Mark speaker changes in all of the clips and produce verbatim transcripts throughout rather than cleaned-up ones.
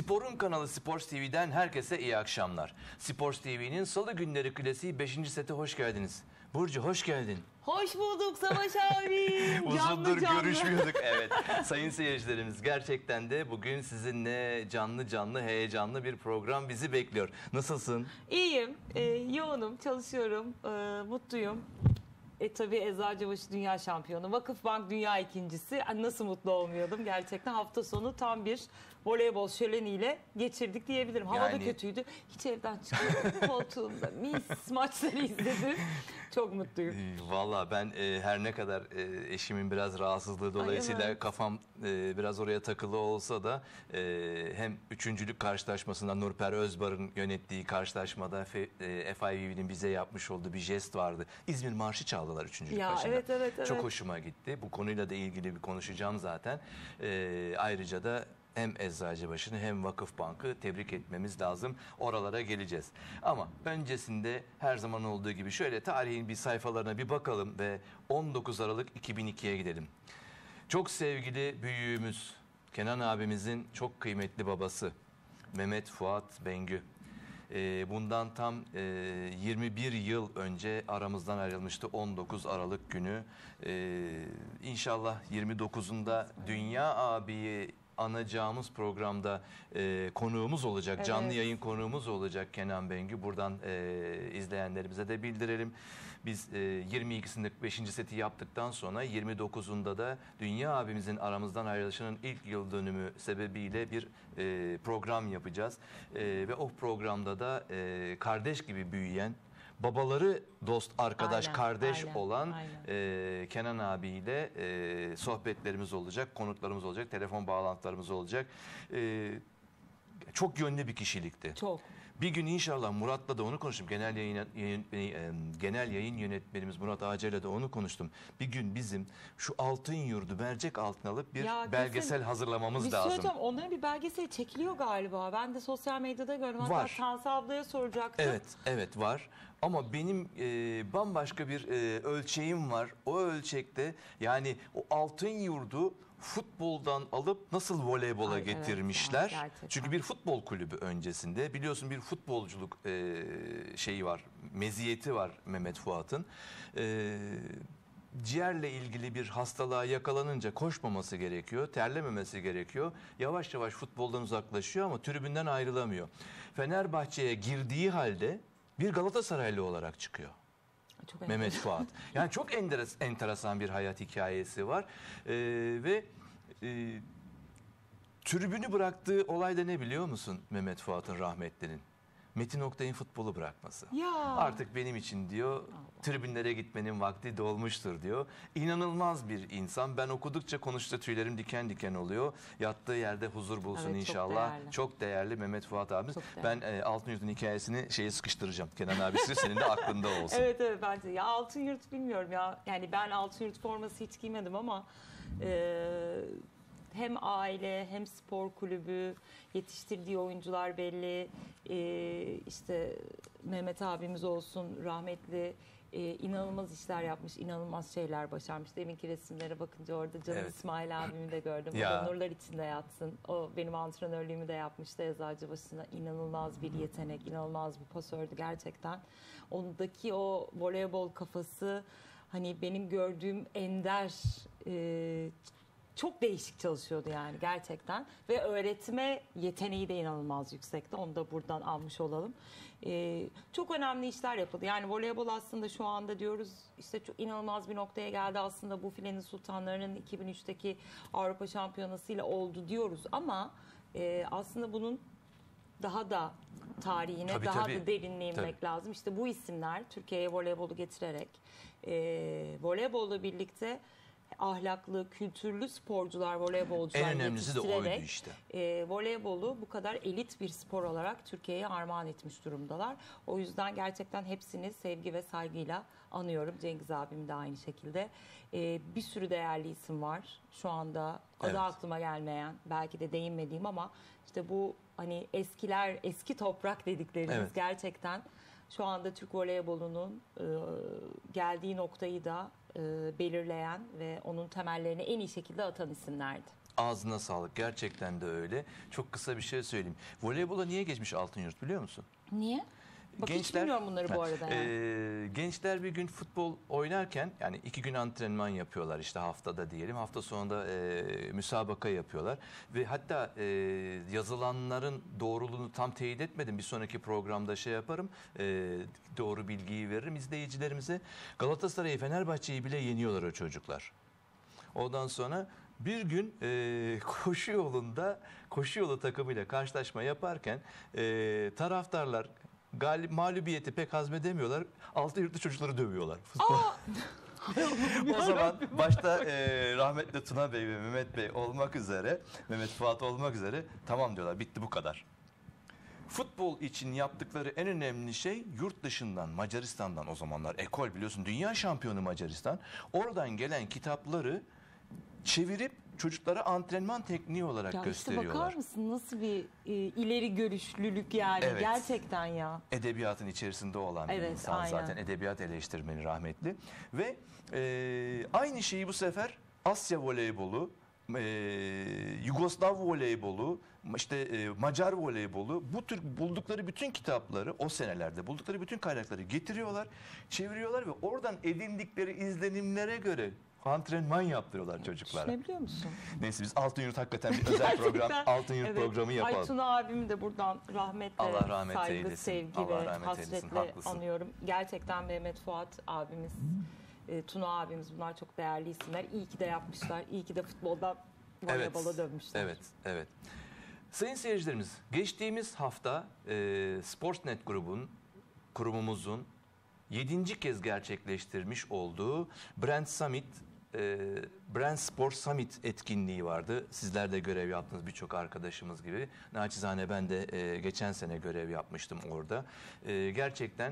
Speaker 1: Spor'un kanalı Sports T V'den herkese iyi akşamlar. Sports T V'nin Salı günleri klasiği beşinci sete hoş geldiniz. Burcu hoş geldin.
Speaker 2: Hoş bulduk Savaş abi.
Speaker 1: Uzundur görüşmüyorduk. Evet sayın seyircilerimiz, gerçekten de bugün sizinle canlı canlı heyecanlı bir program bizi bekliyor. Nasılsın?
Speaker 2: İyiyim, e, yoğunum, çalışıyorum, e, mutluyum. E tabii Eczacıbaşı Dünya Şampiyonu, Vakıfbank Dünya ikincisi. Nasıl mutlu olmuyordum gerçekten. Hafta sonu tam bir voleybol şöleniyle geçirdik diyebilirim. Hava
Speaker 1: Yani...
Speaker 2: da kötüydü. Hiç evden çıkmadım. Koltuğumda mis maçları izledim. Çok mutluyum.
Speaker 1: Valla ben e, her ne kadar e, eşimin biraz rahatsızlığı dolayısıyla
Speaker 2: Ay, evet.
Speaker 1: kafam e, biraz oraya takılı olsa da e, hem üçüncülük karşılaşmasında Nurper Özbar'ın yönettiği karşılaşmada F, e, F I V B'nin bize yapmış olduğu bir jest vardı. İzmir Marşı çaldılar üçüncülük
Speaker 2: Ya,
Speaker 1: başında.
Speaker 2: evet, evet, evet.
Speaker 1: Çok hoşuma gitti. Bu konuyla da ilgili bir konuşacağım zaten. E, ayrıca da hem Eczacıbaşı'nı hem Vakıfbank'ı tebrik etmemiz lazım. Oralara geleceğiz. Ama öncesinde her zaman olduğu gibi şöyle tarihin bir sayfalarına bir bakalım ve on dokuz Aralık iki bin iki'ye gidelim. Çok sevgili büyüğümüz, Kenan abimizin çok kıymetli babası Mehmet Fuat Bengü. Bundan tam yirmi bir yıl önce aramızdan ayrılmıştı, on dokuz Aralık günü. İnşallah yirmi dokuzunda Dünya abiyi anacağımız programda e, konuğumuz olacak. Evet. Canlı yayın konuğumuz olacak Kenan Bengü. Buradan e, izleyenlerimize de bildirelim. Biz e, yirmi ikisinde beşinci seti yaptıktan sonra yirmi dokuzunda da Dünya abimizin aramızdan ayrılışının ilk yıl dönümü sebebiyle bir e, program yapacağız. E, ve o programda da e, kardeş gibi büyüyen, babaları dost, arkadaş,
Speaker 2: aynen,
Speaker 1: kardeş
Speaker 2: aynen,
Speaker 1: olan
Speaker 2: aynen.
Speaker 1: E, Kenan abiyle e, sohbetlerimiz olacak, konuklarımız olacak, telefon bağlantılarımız olacak. E, çok yönlü bir kişilikti.
Speaker 2: Çok.
Speaker 1: Bir gün inşallah Murat'la da onu konuştum. Genel yayın, yayın e, genel yayın yönetmenimiz Murat Ağaca'yla da onu konuştum. Bir gün bizim şu altın yurdu mercek altına alıp bir
Speaker 2: Ya
Speaker 1: belgesel
Speaker 2: kesin,
Speaker 1: hazırlamamız
Speaker 2: bir
Speaker 1: lazım.
Speaker 2: Söyleyeceğim, onların bir belgeseli çekiliyor galiba. Ben de sosyal medyada gördüm. Hatta
Speaker 1: Var.
Speaker 2: Tansu ablaya soracaktım.
Speaker 1: Evet, evet var. Ama benim e, bambaşka bir e, ölçeğim var. O ölçekte yani o altın yurdu futboldan alıp nasıl voleybola
Speaker 2: Ay,
Speaker 1: getirmişler.
Speaker 2: Evet, yani
Speaker 1: çünkü bir futbol kulübü öncesinde, biliyorsun, bir futbolculuk e, şeyi var, meziyeti var Mehmet Fuat'ın. E, ciğerle ilgili bir hastalığa yakalanınca koşmaması gerekiyor, terlememesi gerekiyor. Yavaş yavaş futboldan uzaklaşıyor ama tribünden ayrılamıyor. Fenerbahçe'ye girdiği halde bir Galatasaraylı olarak çıkıyor.
Speaker 2: Çok
Speaker 1: Mehmet Fuat. Yani çok enteresan bir hayat hikayesi var. Ee, ve e, tribünü bıraktığı olay da ne biliyor musun Mehmet Fuat'ın, rahmetlinin? Metin Oktay'ın futbolu bırakması.
Speaker 2: Ya.
Speaker 1: Artık benim için diyor, Allah, tribünlere gitmenin vakti dolmuştur diyor. İnanılmaz bir insan. Ben okudukça konuştukça tüylerim diken diken oluyor. Yattığı yerde huzur bulsun, evet, inşallah. Çok değerli. Çok değerli Mehmet Fuat abimiz. Ben e, Altınyurt'un hikayesini şeye sıkıştıracağım. Kenan abisi senin de aklında olsun.
Speaker 2: Evet evet, bence. Ya Altınyurt bilmiyorum ya. Yani ben Altınyurt forması hiç giymedim ama e, hem aile hem spor kulübü, yetiştirdiği oyuncular belli. Ee, işte Mehmet abimiz olsun, rahmetli, e, inanılmaz işler yapmış, inanılmaz şeyler başarmış. Deminki resimlere bakınca orada canım, evet, İsmail abimi de gördüm. O da nurlar içinde yatsın. O benim antrenörlüğümü de yapmıştı Eczacıbaşı'na. İnanılmaz bir yetenek, inanılmaz bir pasördü gerçekten. Ondaki o voleybol kafası, hani benim gördüğüm ender, e, çok değişik çalışıyordu yani gerçekten. Ve öğretme yeteneği de inanılmaz yüksekti. Onu da buradan almış olalım. Ee, çok önemli işler yapıldı. Yani voleybol aslında şu anda diyoruz işte çok inanılmaz bir noktaya geldi. Aslında bu filenin sultanlarının iki bin üçteki Avrupa Şampiyonası'yla oldu diyoruz. Ama e, aslında bunun daha da tarihine, tabii, daha tabii. da derinliğe inmek lazım. İşte bu isimler Türkiye'ye voleybolu getirerek e, voleybolla birlikte ahlaklı, kültürlü sporcular, voleybolcular
Speaker 1: en önemlisi de oydu işte.
Speaker 2: E, voleybolu bu kadar elit bir spor olarak Türkiye'ye armağan etmiş durumdalar. O yüzden gerçekten hepsini sevgi ve saygıyla anıyorum. Cengiz abim de aynı şekilde. E, bir sürü değerli isim var. Şu anda adı, evet, aklıma gelmeyen, belki de değinmediğim ama işte bu hani eskiler, eski toprak dediklerimiz, evet, gerçekten şu anda Türk voleybolunun e, geldiği noktayı da e, belirleyen ve onun temellerini en iyi şekilde atan isimlerdi.
Speaker 1: Ağzına sağlık. Gerçekten de öyle. Çok kısa bir şey söyleyeyim. Voleybola niye geçmiş Altınyurt biliyor musun?
Speaker 2: Niye? Bak hiç bilmiyorum bunları bu arada. Yani.
Speaker 1: E, gençler bir gün futbol oynarken, yani iki gün antrenman yapıyorlar işte haftada diyelim. Hafta sonunda e, müsabaka yapıyorlar. Ve hatta e, yazılanların doğruluğunu tam teyit etmedim. Bir sonraki programda şey yaparım. E, doğru bilgiyi veririm izleyicilerimize. Galatasaray'ı, Fenerbahçe'yi bile yeniyorlar o çocuklar. Ondan sonra bir gün e, koşu yolunda, koşu yolu takımıyla karşılaşma yaparken e, taraftarlar galip, mağlubiyeti pek hazmedemiyorlar. Altınyurtlu çocukları dövüyorlar. O zaman başta e, rahmetli Tuna Bey ve Mehmet Bey olmak üzere, Mehmet Fuat olmak üzere tamam diyorlar, bitti bu kadar. Futbol için yaptıkları en önemli şey yurt dışından, Macaristan'dan, o zamanlar ekol biliyorsun, dünya şampiyonu Macaristan. Oradan gelen kitapları çevirip çocuklara antrenman tekniği olarak
Speaker 2: ya işte
Speaker 1: gösteriyorlar.
Speaker 2: bakar mısın nasıl bir e, ileri görüşlülük yani
Speaker 1: Evet.
Speaker 2: gerçekten ya.
Speaker 1: Edebiyatın içerisinde olan bir
Speaker 2: Evet,
Speaker 1: insan
Speaker 2: aynen.
Speaker 1: zaten, edebiyat eleştirmeni rahmetli. Ve e, aynı şeyi bu sefer Asya voleybolu, e, Yugoslav voleybolu, işte e, Macar voleybolu, bu tür buldukları bütün kitapları, o senelerde buldukları bütün kaynakları getiriyorlar, çeviriyorlar ve oradan edindikleri izlenimlere göre antrenman yaptırıyorlar çocuklara.
Speaker 2: Düşünebiliyor musun?
Speaker 1: Neyse, biz Altınyurt hakikaten bir özel program, Altınyurt
Speaker 2: evet.
Speaker 1: programı yapalım.
Speaker 2: Ay Tuna abimi de buradan rahmetle,
Speaker 1: Allah rahmet
Speaker 2: saygı,
Speaker 1: eylesin.
Speaker 2: sevgi
Speaker 1: Allah
Speaker 2: ve
Speaker 1: rahmet eylesin,
Speaker 2: hasretle
Speaker 1: haklısın.
Speaker 2: anıyorum. Gerçekten Mehmet Fuat abimiz, e, Tuna abimiz, bunlar çok değerli isimler. İyi ki de yapmışlar. İyi ki de futboldan voleybola dönmüşler.
Speaker 1: Evet, evet. Sayın seyircilerimiz, geçtiğimiz hafta e, Sportsnet grubun, kurumumuzun yedinci kez gerçekleştirmiş olduğu Brand Summit, e, Brand Sport Summit etkinliği vardı. Sizler de görev yaptınız, birçok arkadaşımız gibi. Naçizane ben de e, geçen sene görev yapmıştım orada. E, gerçekten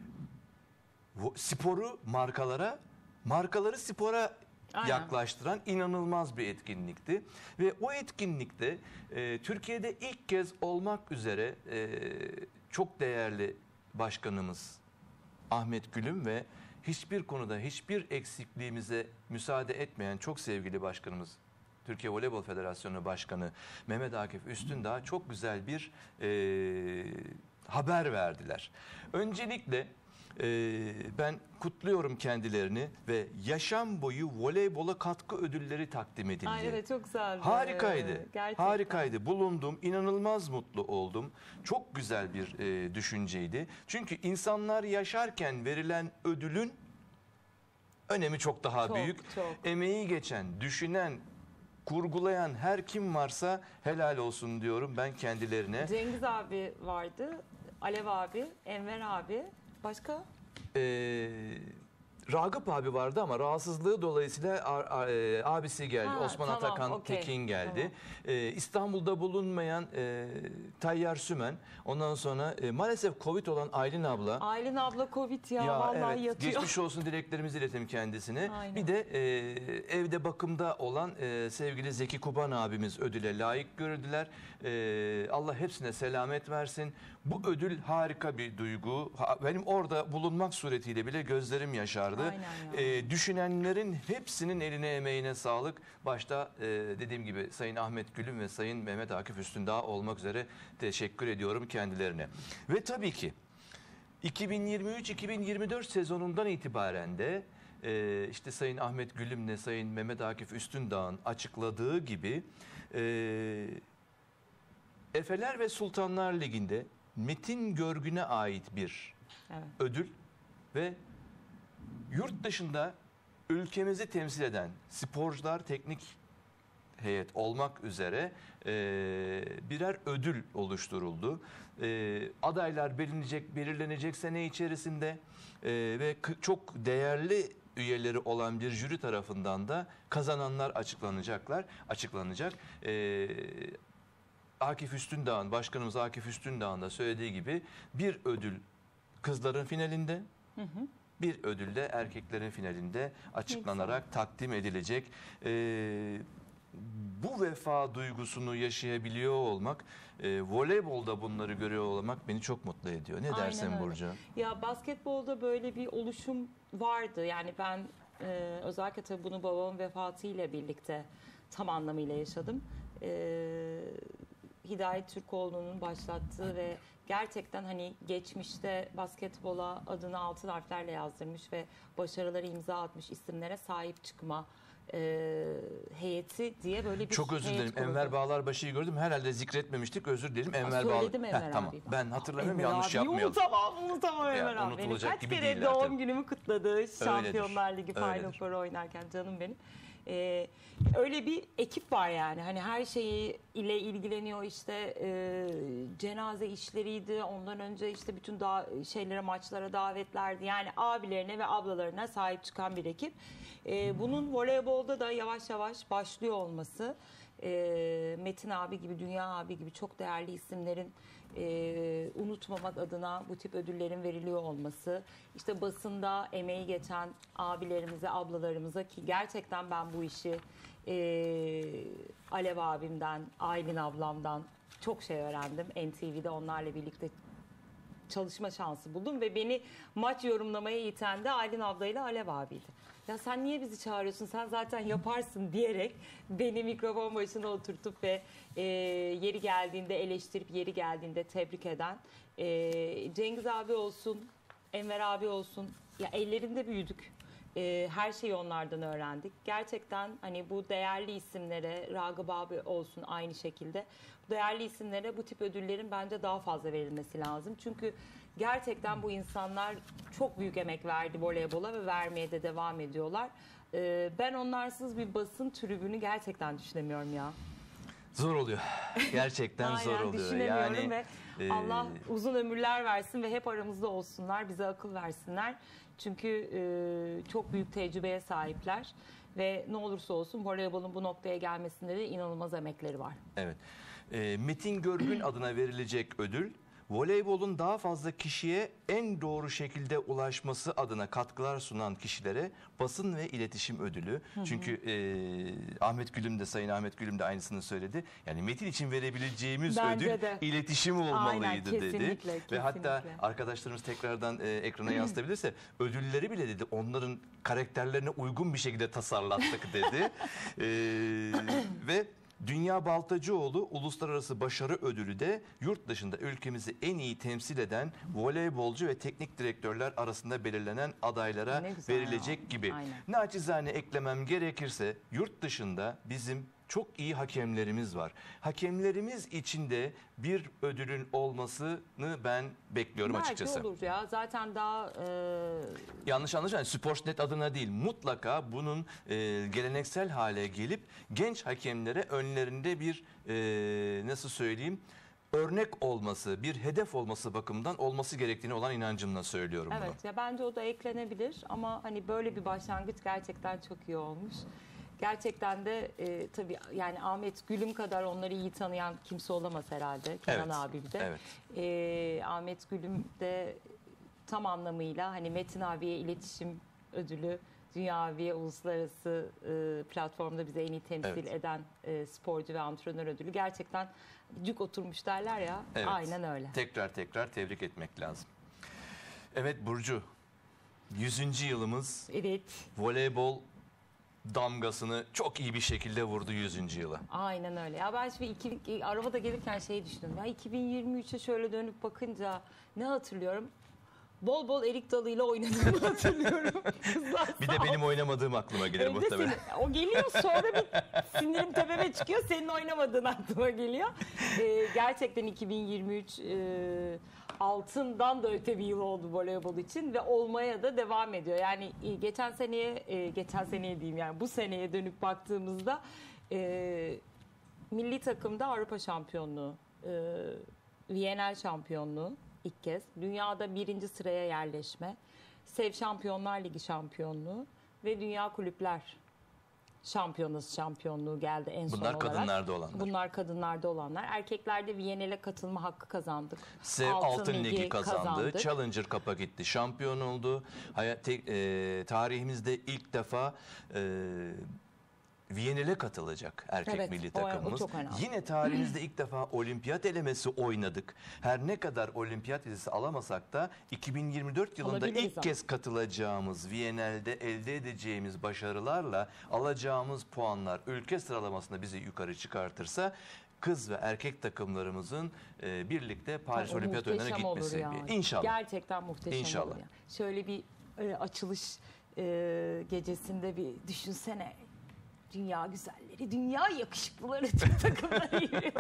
Speaker 1: bu sporu markalara, markaları spora
Speaker 2: Aynen.
Speaker 1: yaklaştıran inanılmaz bir etkinlikti. Ve o etkinlikte e, Türkiye'de ilk kez olmak üzere e, çok değerli başkanımız Ahmet Gülüm ve hiçbir konuda hiçbir eksikliğimize müsaade etmeyen çok sevgili başkanımız, Türkiye Voleybol Federasyonu Başkanı Mehmet Akif Üstündağ çok güzel bir e, haber verdiler. Öncelikle Ee, ben kutluyorum kendilerini ve yaşam boyu voleybola katkı ödülleri takdim edildi.
Speaker 2: Ay evet, çok güzeldi.
Speaker 1: Harikaydı.
Speaker 2: Gerçekten.
Speaker 1: Harikaydı. Bulundum. İnanılmaz mutlu oldum. Çok güzel bir e, düşünceydi. Çünkü insanlar yaşarken verilen ödülün önemi çok daha
Speaker 2: Çok,
Speaker 1: büyük.
Speaker 2: çok.
Speaker 1: Emeği geçen, düşünen, kurgulayan her kim varsa helal olsun diyorum ben kendilerine.
Speaker 2: Cengiz abi vardı, Alev abi, Enver abi. Başka?
Speaker 1: Ee, Ragıp abi vardı ama rahatsızlığı dolayısıyla a- a- e, abisi geldi.
Speaker 2: Ha,
Speaker 1: Osman
Speaker 2: tamam,
Speaker 1: Atakan
Speaker 2: okey.
Speaker 1: Tekin geldi.
Speaker 2: Tamam.
Speaker 1: Ee, İstanbul'da bulunmayan e, Tayyar Sümen. Ondan sonra e, maalesef Covid olan Aylin abla.
Speaker 2: Aylin abla Covid ya, vallahi
Speaker 1: evet,
Speaker 2: yatıyor.
Speaker 1: geçmiş olsun dileklerimizi iletelim kendisine.
Speaker 2: Aynen.
Speaker 1: Bir de e, evde bakımda olan e, sevgili Zeki Kuban abimiz ödüle layık görüldüler. E, Allah hepsine selamet versin. Bu ödül harika bir duygu. Ha, benim orada bulunmak suretiyle bile gözlerim yaşardı.
Speaker 2: Aynen ya.
Speaker 1: E, düşünenlerin hepsinin eline emeğine sağlık. Başta e, dediğim gibi Sayın Ahmet Gülüm ve Sayın Mehmet Akif Üstündağ olmak üzere teşekkür ediyorum kendilerine. Ve tabii ki iki bin yirmi üç iki bin yirmi dört sezonundan itibaren de e, işte Sayın Ahmet Gülüm'le Sayın Mehmet Akif Üstündağ'ın açıkladığı gibi e, Efeler ve Sultanlar Ligi'nde Metin Görgün'e ait bir
Speaker 2: Evet.
Speaker 1: ödül ve yurt dışında ülkemizi temsil eden sporcular, teknik heyet olmak üzere e, birer ödül oluşturuldu. E, adaylar belirlenecek, belirlenecek sene içerisinde e, ve k- çok değerli üyeleri olan bir jüri tarafından da kazananlar açıklanacaklar, açıklanacak. E, Akif Üstündağ'ın, başkanımız Akif Üstündağ'ın da söylediği gibi bir ödül kızların finalinde,
Speaker 2: Hı hı.
Speaker 1: bir ödül de erkeklerin finalinde açıklanarak takdim edilecek. Ee, bu vefa duygusunu yaşayabiliyor olmak, e, voleybolda bunları görüyor olmak beni çok mutlu ediyor. Ne
Speaker 2: Aynen
Speaker 1: dersin
Speaker 2: öyle.
Speaker 1: Burcu?
Speaker 2: Ya basketbolda böyle bir oluşum vardı. Yani ben e, özellikle tabii bunu babamın vefatıyla birlikte tam anlamıyla yaşadım. Ee, Hidayet Türkoğlu'nun başlattığı ve gerçekten hani geçmişte basketbola adını altın harflerle yazdırmış ve başarıları imza atmış isimlere sahip çıkma e, heyeti diye böyle bir
Speaker 1: Çok özür
Speaker 2: heyet
Speaker 1: dilerim.
Speaker 2: kuruldu.
Speaker 1: Enver Bağlarbaşı'yı gördüm. Herhalde zikretmemiştik. Özür dilerim. Enver
Speaker 2: Söyledim
Speaker 1: Bağlar.
Speaker 2: Enver
Speaker 1: Heh, tamam.
Speaker 2: abi.
Speaker 1: Ben hatırlamıyorum.
Speaker 2: Enver
Speaker 1: Yanlış
Speaker 2: abi,
Speaker 1: yapmayalım.
Speaker 2: Unutamam, unutamam
Speaker 1: Ya,
Speaker 2: Enver abi. Benim
Speaker 1: unutulacak
Speaker 2: kaç
Speaker 1: gibi
Speaker 2: kere
Speaker 1: değiller
Speaker 2: doğum
Speaker 1: tabii.
Speaker 2: günümü kutladı. Şampiyonlar Ligi Final
Speaker 1: Öyledir.
Speaker 2: Four oynarken canım benim. Ee, öyle bir ekip var yani. Hani her şeyi ile ilgileniyor işte e, cenaze işleriydi. Ondan önce işte bütün da şeylere maçlara davetlerdi. Yani abilerine ve ablalarına sahip çıkan bir ekip. Ee, bunun voleybolda da yavaş yavaş başlıyor olması. E, Metin abi gibi, Dünya abi gibi çok değerli isimlerin e, unutmamak adına bu tip ödüllerin veriliyor olması, işte basında emeği geçen abilerimize, ablalarımıza ki gerçekten ben bu işi e, Alev abimden, Aylin ablamdan çok şey öğrendim. N T V'de onlarla birlikte çalışma şansı buldum ve beni maç yorumlamaya iten de Aylin ablayla Alev abiydi. Ya sen niye bizi çağırıyorsun? Sen zaten yaparsın diyerek beni mikrofon başına oturtup ve e, yeri geldiğinde eleştirip yeri geldiğinde tebrik eden e, Cengiz abi olsun, Enver abi olsun. Ya ellerinde büyüdük. E, her şeyi onlardan öğrendik. Gerçekten hani bu değerli isimlere, Ragıp abi olsun aynı şekilde. Bu değerli isimlere bu tip ödüllerin bence daha fazla verilmesi lazım. Çünkü gerçekten bu insanlar çok büyük emek verdi voleybola ve vermeye de devam ediyorlar. Ee, ben onlarsız bir basın tribünü gerçekten düşünemiyorum ya.
Speaker 1: Zor oluyor. Gerçekten zor
Speaker 2: Aynen,
Speaker 1: oluyor.
Speaker 2: düşünemiyorum
Speaker 1: Yani
Speaker 2: ve
Speaker 1: e,
Speaker 2: Allah uzun ömürler versin ve hep aramızda olsunlar, bize akıl versinler. Çünkü e, çok büyük tecrübeye sahipler ve ne olursa olsun voleybolun bu noktaya gelmesinde de inanılmaz emekleri var.
Speaker 1: evet. E, Metin Görgün adına verilecek ödül, voleybolun daha fazla kişiye en doğru şekilde ulaşması adına katkılar sunan kişilere basın ve iletişim ödülü. Hı hı. Çünkü e, Ahmet Gülüm de, Sayın Ahmet Gülüm de aynısını söyledi. Yani Metin için verebileceğimiz
Speaker 2: Bence
Speaker 1: ödül
Speaker 2: de.
Speaker 1: iletişim olmalıydı
Speaker 2: Aynen,
Speaker 1: dedi.
Speaker 2: kesinlikle,
Speaker 1: Ve
Speaker 2: kesinlikle.
Speaker 1: hatta arkadaşlarımız tekrardan e, ekrana yansıtabilirse ödülleri bile dedi onların karakterlerine uygun bir şekilde tasarlattık dedi. e, ve Dünya Baltacıoğlu Uluslararası Başarı Ödülü de yurt dışında ülkemizi en iyi temsil eden voleybolcu ve teknik direktörler arasında belirlenen adaylara
Speaker 2: Ne güzel
Speaker 1: verilecek
Speaker 2: ya.
Speaker 1: gibi.
Speaker 2: Aynen.
Speaker 1: Naçizane eklemem gerekirse yurt dışında bizim çok iyi hakemlerimiz var. Hakemlerimiz için de bir ödülün olmasını ben bekliyorum
Speaker 2: Belki
Speaker 1: açıkçası.
Speaker 2: olur ya. Zaten daha e,
Speaker 1: Yanlış anlaşılmayın. Sportsnet adına değil, mutlaka bunun e, geleneksel hale gelip genç hakemlere önlerinde bir e, nasıl söyleyeyim örnek olması, bir hedef olması bakımından olması gerektiğini olan inancımla söylüyorum bunu.
Speaker 2: evet ya bence o da eklenebilir ama hani böyle bir başlangıç gerçekten çok iyi olmuş. Gerçekten de e, tabii yani Ahmet Gülüm kadar onları iyi tanıyan kimse olamaz herhalde. Kenan
Speaker 1: Evet,
Speaker 2: abim de.
Speaker 1: evet.
Speaker 2: E, Ahmet Gülüm de tam anlamıyla hani Metin abiye iletişim ödülü, Dünya abiye uluslararası e, platformda bize en iyi temsil
Speaker 1: Evet.
Speaker 2: eden e, sporcu ve antrenör ödülü. Gerçekten cuk oturmuş derler ya.
Speaker 1: Evet.
Speaker 2: Aynen öyle.
Speaker 1: Tekrar tekrar tebrik etmek lazım. Evet Burcu, yüzüncü yılımız,
Speaker 2: Evet.
Speaker 1: voleybol damgasını çok iyi bir şekilde vurdu yüzüncü yıla.
Speaker 2: Aynen öyle. Ya ben şimdi iki, arabada gelirken şey düşündüm. Ya iki bin yirmi üçe şöyle dönüp bakınca ne hatırlıyorum? Bol bol erik dalıyla oynadığımı hatırlıyorum. Kızlar
Speaker 1: Bir
Speaker 2: sağ
Speaker 1: de
Speaker 2: ol.
Speaker 1: benim oynamadığım aklıma gelir
Speaker 2: Evde
Speaker 1: muhtemelen.
Speaker 2: senin- o geliyor sonra bir sinirim tepeme çıkıyor. Senin oynamadığın aklıma geliyor. Ee, gerçekten iki bin yirmi üç e, altından da öte bir yıl oldu voleybol için ve olmaya da devam ediyor. Yani e, geçen seneye, e, geçen seneye diyeyim yani bu seneye dönüp baktığımızda e, milli takımda Avrupa şampiyonluğu, e, Viyener şampiyonluğu ilk kez, dünyada birinci sıraya yerleşme, Sev Şampiyonlar Ligi şampiyonluğu ve Dünya Kulüpler Şampiyonası şampiyonluğu geldi en son
Speaker 1: Bunlar
Speaker 2: olarak.
Speaker 1: kadınlarda olanlar.
Speaker 2: Bunlar kadınlarda olanlar. Erkeklerde Viyener'e katılma hakkı kazandık.
Speaker 1: Sev Altın, Ligi kazandı. Challenger Cup'a gitti. Şampiyon oldu. Hayat, te- e, tarihimizde ilk defa e, Viyana'ya katılacak erkek
Speaker 2: Evet,
Speaker 1: milli
Speaker 2: o- o
Speaker 1: takımımız.
Speaker 2: çok önemli.
Speaker 1: Yine tarihimizde ilk defa olimpiyat elemesi oynadık. Her ne kadar olimpiyat vizesi alamasak da iki bin yirmi dört yılında
Speaker 2: Alabiliriz
Speaker 1: ilk
Speaker 2: ama.
Speaker 1: kez katılacağımız Viyana'da elde edeceğimiz başarılarla alacağımız puanlar ülke sıralamasında bizi yukarı çıkartırsa kız ve erkek takımlarımızın e, birlikte Paris
Speaker 2: Tabii, o
Speaker 1: Olimpiyat Oyunları'na
Speaker 2: muhteşem olur
Speaker 1: gitmesi.
Speaker 2: ya.
Speaker 1: İnşallah.
Speaker 2: Gerçekten muhteşem
Speaker 1: İnşallah.
Speaker 2: olur ya. Şöyle bir e, açılış e, gecesinde bir düşünsene. Dünya güzelleri, dünya yakışıklıları Türk takımları giriyor.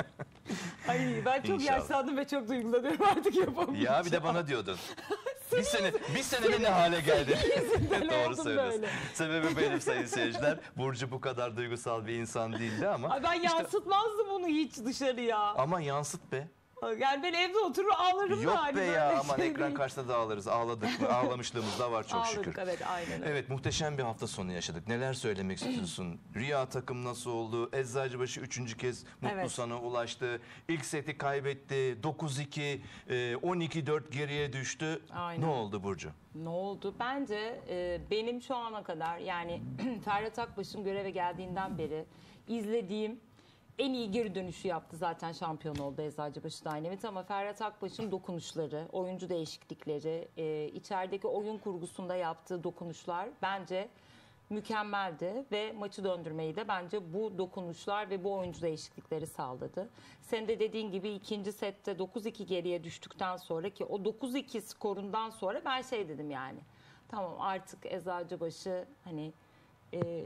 Speaker 2: Ay ben çok
Speaker 1: İnşallah.
Speaker 2: yaşlandım ve çok duygulanıyorum, artık yapamayacağım.
Speaker 1: Ya bir de bana diyordun. Bir sene, bir senede ne hale geldi? Doğru
Speaker 2: oldum
Speaker 1: söylüyorsun.
Speaker 2: böyle.
Speaker 1: Sebebi benim sayın seyirciler. Burcu bu kadar duygusal bir insan değildi ama.
Speaker 2: Ay ben
Speaker 1: işte-
Speaker 2: yansıtmazdım onu hiç dışarıya.
Speaker 1: ama yansıt be.
Speaker 2: Yani ben evde oturur ağlarım
Speaker 1: Yok
Speaker 2: yani.
Speaker 1: be
Speaker 2: böyle
Speaker 1: ya aman
Speaker 2: şey
Speaker 1: ekran
Speaker 2: değil.
Speaker 1: karşısında da ağlarız. Ağladık mı? Ağlamışlığımız da var çok
Speaker 2: Ağladık,
Speaker 1: şükür.
Speaker 2: evet aynen öyle.
Speaker 1: Evet muhteşem bir hafta sonu yaşadık. Neler söylemek istiyorsun? Rüya takım nasıl oldu? Eczacıbaşı üçüncü kez mutlu
Speaker 2: Evet.
Speaker 1: sana ulaştı. İlk seti kaybetti. dokuz iki, e, on iki dört geriye düştü.
Speaker 2: Aynen.
Speaker 1: Ne oldu Burcu?
Speaker 2: Ne oldu? Bence e, benim şu ana kadar yani Ferhat Akbaş'ın göreve geldiğinden beri izlediğim en iyi geri dönüşü yaptı, zaten şampiyon oldu Eczacıbaşı Dynamit, ama Ferhat Akbaş'ın dokunuşları, oyuncu değişiklikleri, e, içerideki oyun kurgusunda yaptığı dokunuşlar bence mükemmeldi ve maçı döndürmeyi de bence bu dokunuşlar ve bu oyuncu değişiklikleri sağladı. Sen de dediğin gibi ikinci sette dokuz iki geriye düştükten sonra, ki o dokuz iki skorundan sonra ben şey dedim yani. Tamam artık Eczacıbaşı hani e, e,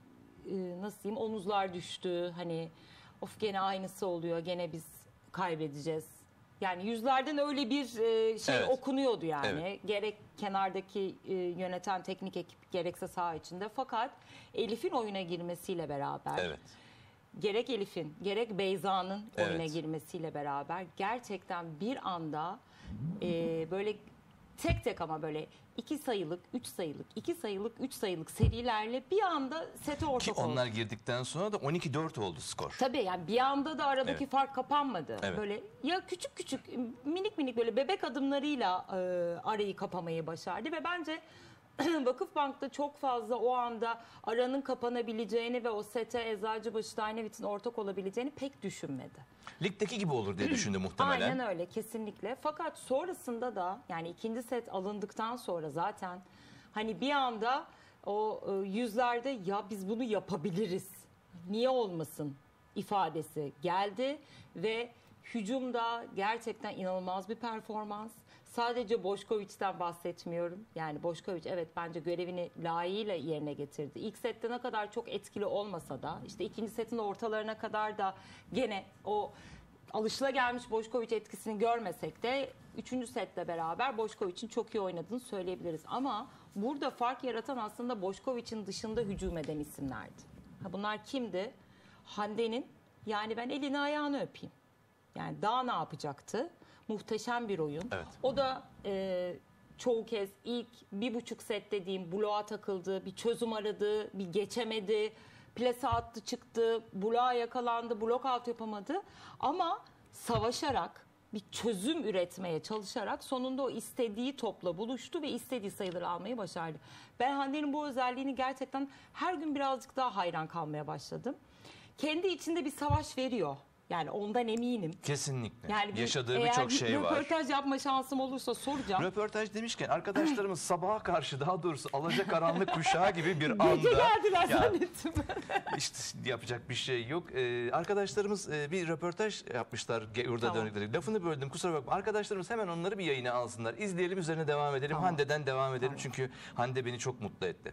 Speaker 2: nasıl diyeyim, omuzlar düştü. Hani of gene aynısı oluyor, gene biz kaybedeceğiz. Yani yüzlerden öyle bir e, şey
Speaker 1: Evet.
Speaker 2: okunuyordu yani.
Speaker 1: Evet.
Speaker 2: Gerek kenardaki e, yöneten teknik ekip gerekse saha içinde. Fakat Elif'in oyuna girmesiyle beraber,
Speaker 1: Evet.
Speaker 2: gerek Elif'in gerek Beyza'nın
Speaker 1: Evet.
Speaker 2: oyuna girmesiyle beraber gerçekten bir anda e, böyle tek tek ama böyle iki sayılık, üç sayılık, iki sayılık, üç sayılık serilerle bir anda sete
Speaker 1: Ki
Speaker 2: ortak oldu.
Speaker 1: onlar girdikten sonra da on iki dört oldu skor.
Speaker 2: Tabii yani bir anda da aradaki
Speaker 1: Evet.
Speaker 2: fark kapanmadı.
Speaker 1: Evet.
Speaker 2: Böyle ya küçük küçük minik minik böyle bebek adımlarıyla e, arayı kapamayı başardı ve bence Vakıfbank'ta çok fazla o anda aranın kapanabileceğini ve o sete Eczacıbaşı Dynamic'in ortak olabileceğini pek düşünmedi.
Speaker 1: Ligdeki gibi olur diye düşündü muhtemelen.
Speaker 2: Aynen öyle, kesinlikle. Fakat sonrasında da yani ikinci set alındıktan sonra zaten hani bir anda o e, yüzlerde ya biz bunu yapabiliriz, niye olmasın ifadesi geldi ve hücumda gerçekten inanılmaz bir performans. Sadece Bošković'ten bahsetmiyorum. Yani Bošković evet bence görevini layığıyla yerine getirdi. İlk sette ne kadar çok etkili olmasa da işte ikinci setin ortalarına kadar da gene o alışılagelmiş Bošković etkisini görmesek de üçüncü setle beraber Bošković'in çok iyi oynadığını söyleyebiliriz. Ama burada fark yaratan aslında Bošković'in dışında hücum eden isimlerdi. Ha, bunlar kimdi? Hande'nin, yani ben elini ayağını öpeyim. Yani daha ne yapacaktı? Muhteşem bir oyun.
Speaker 1: Evet.
Speaker 2: O da e, çoğu kez ilk bir buçuk set dediğim bloğa takıldı, bir çözüm aradı, bir geçemedi, plase attı çıktı, bloğa yakalandı, blok out yapamadı. Ama savaşarak, bir çözüm üretmeye çalışarak sonunda o istediği topla buluştu ve istediği sayıları almayı başardı. Ben Hande'nin bu özelliğini gerçekten her gün birazcık daha hayran kalmaya başladım. Kendi içinde bir savaş veriyor. Yani ondan eminim.
Speaker 1: Kesinlikle.
Speaker 2: Yani bir-
Speaker 1: Yaşadığı
Speaker 2: eğer
Speaker 1: birçok
Speaker 2: bir
Speaker 1: şey var.
Speaker 2: röportaj yapma şansım olursa soracağım.
Speaker 1: Röportaj demişken arkadaşlarımız sabaha karşı, daha doğrusu alacakaranlık kuşağı gibi bir anda.
Speaker 2: Gece geldiler
Speaker 1: Ya,
Speaker 2: zannettim.
Speaker 1: İşte yapacak bir şey yok. Ee, arkadaşlarımız e, bir röportaj yapmışlar Yurda
Speaker 2: Tamam.
Speaker 1: Dönükleri. Lafını böldüm, kusura bakma. Arkadaşlarımız hemen onları bir yayına alsınlar. İzleyelim, üzerine devam edelim.
Speaker 2: Tamam.
Speaker 1: Hande'den devam edelim
Speaker 2: Tamam.
Speaker 1: çünkü Hande beni çok mutlu etti.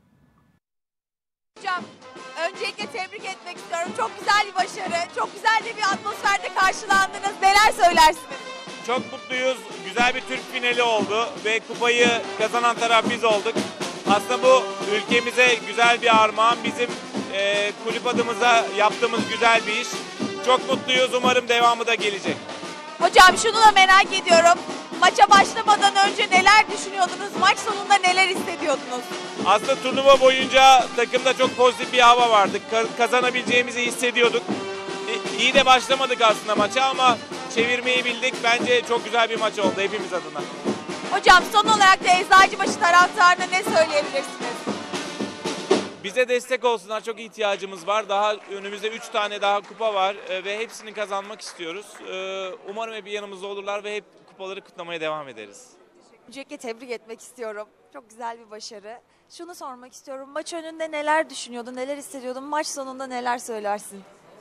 Speaker 3: Hocam öncelikle tebrik etmek istiyorum. Çok güzel bir başarı. Çok güzel de bir atmosferde karşılandınız. Neler söylersiniz?
Speaker 4: Çok mutluyuz. Güzel bir Türk finali oldu ve kupayı kazanan taraf biz olduk. Aslında bu ülkemize güzel bir armağan. Bizim e, kulüp adımıza yaptığımız güzel bir iş. Çok mutluyuz. Umarım devamı da gelecek.
Speaker 3: Hocam şunu da merak ediyorum. Maça başlamadan önce neler düşünüyordunuz? Maç sonunda neler hissediyordunuz?
Speaker 4: Aslında turnuva boyunca takımda çok pozitif bir hava vardı. Ka- kazanabileceğimizi hissediyorduk. İ- İyi de başlamadık aslında maça ama çevirmeyi bildik. Bence çok güzel bir maç oldu hepimiz adına.
Speaker 3: Hocam son olarak da Eczacıbaşı taraftarına ne söyleyebilirsiniz?
Speaker 4: bize destek olsunlar. Çok ihtiyacımız var. Daha önümüzde üç tane daha kupa var e, ve hepsini kazanmak istiyoruz. E, umarım hep yanımızda olurlar ve hep kupaları kutlamaya devam ederiz.
Speaker 3: Öncelikle tebrik etmek istiyorum. Çok güzel bir başarı. Şunu sormak istiyorum. Maç önünde neler düşünüyordun, neler hissediyordun? Maç sonunda neler söylersin?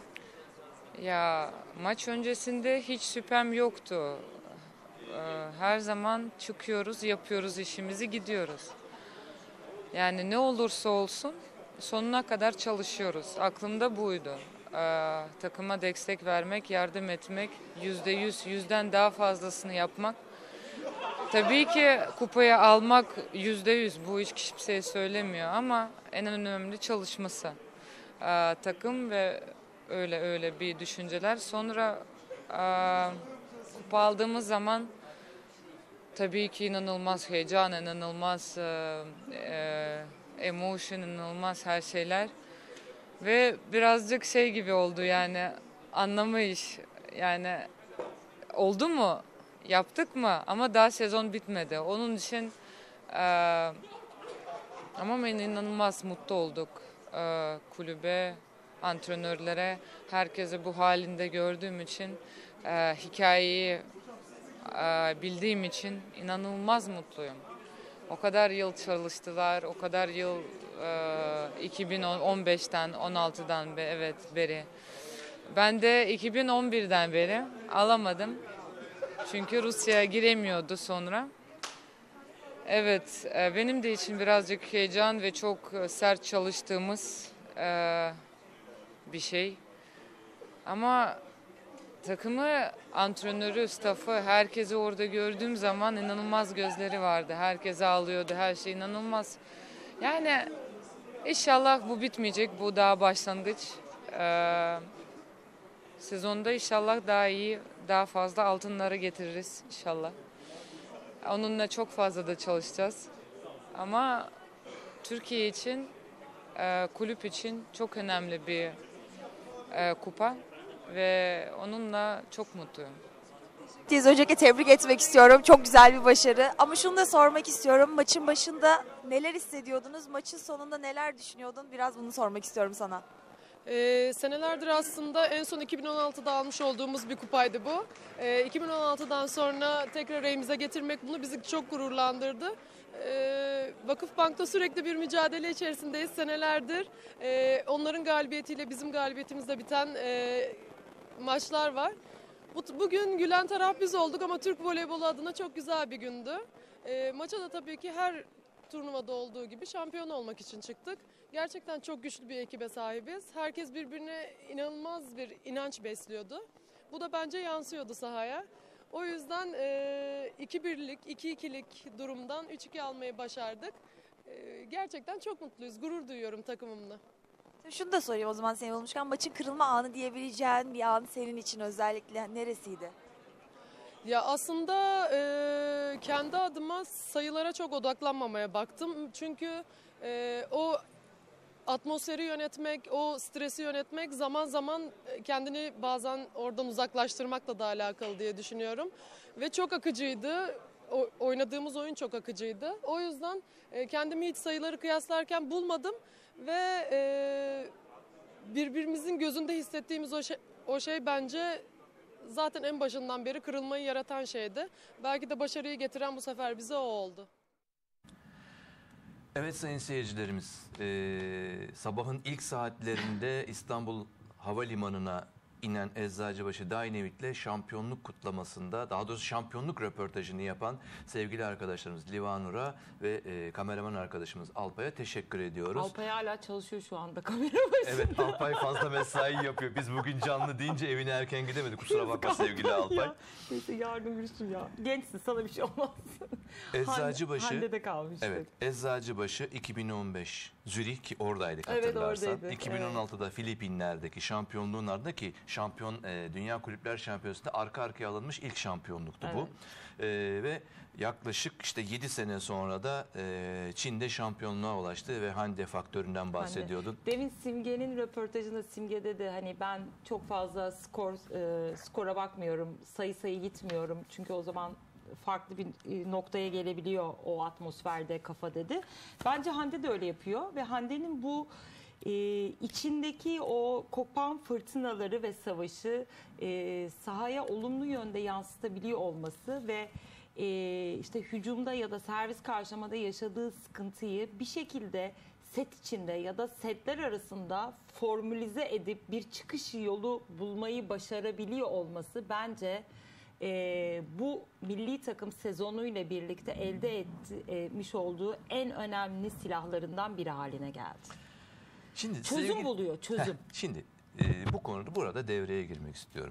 Speaker 5: Ya maç öncesinde hiç şüphem yoktu. Ee, Her zaman çıkıyoruz, yapıyoruz işimizi, gidiyoruz. Yani ne olursa olsun sonuna kadar çalışıyoruz. Aklımda buydu. Ee, takıma destek vermek, yardım etmek, yüzde yüz, yüzden daha fazlasını yapmak. Tabii ki kupayı almak yüzde yüz, bu hiç kimseye söylemiyor ama en önemli çalışması. Ee, takım ve öyle öyle bir düşünceler. Sonra e, kupa aldığımız zaman tabii ki inanılmaz heyecan, inanılmaz e, e, emotion, inanılmaz her şeyler. Ve birazcık şey gibi oldu yani anlamayış. Yani oldu mu? Yaptık mı? Ama daha sezon bitmedi. Onun için e, ama ben inanılmaz mutlu olduk. E, kulübe, antrenörlere, herkese bu halinde gördüğüm için, e, hikayeyi e, bildiğim için inanılmaz mutluyum. O kadar yıl çalıştılar, o kadar yıl e, iki bin on beşten, on altıdan beri, evet beri. Ben de iki bin on birden beri alamadım. Çünkü Rusya'ya giremiyordu sonra. Evet, e, benim de için birazcık heyecan ve çok sert çalıştığımız e, bir şey. Ama takımı, antrenörü, staffı, herkesi orada gördüğüm zaman inanılmaz gözleri vardı. Herkes ağlıyordu, her şey inanılmaz. Yani inşallah bu bitmeyecek, bu daha başlangıç. Ee, sezonda inşallah daha iyi, daha fazla altınları getiririz inşallah. Onunla çok fazla da çalışacağız. Ama Türkiye için, e, kulüp için çok önemli bir e, kupa ve onunla çok mutluyum.
Speaker 3: Siz öncelikle tebrik etmek istiyorum. Çok güzel bir başarı. Ama şunu da sormak istiyorum. Maçın başında neler hissediyordunuz? Maçın sonunda neler düşünüyordun? Biraz bunu sormak istiyorum sana.
Speaker 6: Ee, senelerdir aslında en son iki bin on altıda almış olduğumuz bir kupaydı bu. Ee, iki bin on altıdan sonra tekrar evimize getirmek bunu bizi çok gururlandırdı. Ee, Vakıfbank'ta sürekli bir mücadele içerisindeyiz senelerdir. Ee, onların galibiyetiyle bizim galibiyetimizle biten e, maçlar var. Bu, bugün gülen taraf biz olduk ama Türk voleybolu adına çok güzel bir gündü. Ee, maça da tabii ki her turnuvada olduğu gibi şampiyon olmak için çıktık. Gerçekten çok güçlü bir ekibe sahibiz. Herkes birbirine inanılmaz bir inanç besliyordu. Bu da bence yansıyordu sahaya. O yüzden e, iki birlik, iki ikilik durumdan üç iki almayı başardık. E, gerçekten çok mutluyuz, gurur duyuyorum takımımla.
Speaker 3: Şunu da sorayım o zaman seni olmuşken. Maçın kırılma anı diyebileceğin bir an senin için özellikle neresiydi?
Speaker 6: Ya aslında e, kendi adıma sayılara çok odaklanmamaya baktım. Çünkü e, o atmosferi yönetmek, o stresi yönetmek zaman zaman kendini bazen oradan uzaklaştırmakla da alakalı diye düşünüyorum. Ve çok akıcıydı. O, oynadığımız oyun çok akıcıydı. O yüzden e, kendimi hiç sayıları kıyaslarken bulmadım. Ve e, birbirimizin gözünde hissettiğimiz o şey, o şey bence zaten en başından beri kırılmayı yaratan şeydi. Belki de başarıyı getiren bu sefer bize o oldu.
Speaker 1: Evet sayın seyircilerimiz, e, sabahın ilk saatlerinde İstanbul Havalimanı'na inen Eczacıbaşı Dynamic'le şampiyonluk kutlamasında, daha doğrusu şampiyonluk röportajını yapan sevgili arkadaşlarımız Livanur'a ve e, kameraman arkadaşımız Alpay'a teşekkür ediyoruz.
Speaker 2: Alpay hala çalışıyor şu anda kamera başında.
Speaker 1: Evet, Alpay fazla mesai yapıyor. Biz bugün canlı deyince evine erken gidemedik. Kusura bakma sevgili Alpay.
Speaker 2: Ya, neyse yardım yürüsün ya. Gençsin, sana bir şey olmaz.
Speaker 1: Eczacıbaşı,
Speaker 2: Hande'de kalmış.
Speaker 1: evet, Eczacıbaşı iki bin on beş Zürih, ki oradaydık
Speaker 2: Evet,
Speaker 1: hatırlarsan.
Speaker 2: oradaydık,
Speaker 1: iki bin on altıda Filipinler'deki şampiyonluğun ardındaki şampiyon e, Dünya Kulüpler Şampiyonası'nda arka arkaya alınmış ilk şampiyonluktu bu. E, ve yaklaşık işte yedi sene sonra da e, Çin'de şampiyonluğa ulaştı ve Hande faktöründen bahsediyordun.
Speaker 2: Demin Simge'nin röportajında Simge'de de hani ben çok fazla skor e, skora bakmıyorum, sayı sayı gitmiyorum. Çünkü o zaman farklı bir e, noktaya gelebiliyor o atmosferde kafa dedi. Bence Hande de öyle yapıyor ve Hande'nin bu e, içindeki o kopan fırtınaları ve savaşı e, sahaya olumlu yönde yansıtabiliyor olması ve e, işte hücumda ya da servis karşılamada yaşadığı sıkıntıyı bir şekilde set içinde ya da setler arasında formülize edip bir çıkış yolu bulmayı başarabiliyor olması bence e, bu milli takım sezonuyla birlikte elde etti, etmiş olduğu en önemli silahlarından biri haline geldi.
Speaker 1: Şimdi
Speaker 2: Çözüm
Speaker 1: sevgili-
Speaker 2: buluyor, çözüm.
Speaker 1: Heh, şimdi e, bu konuda burada devreye girmek istiyorum.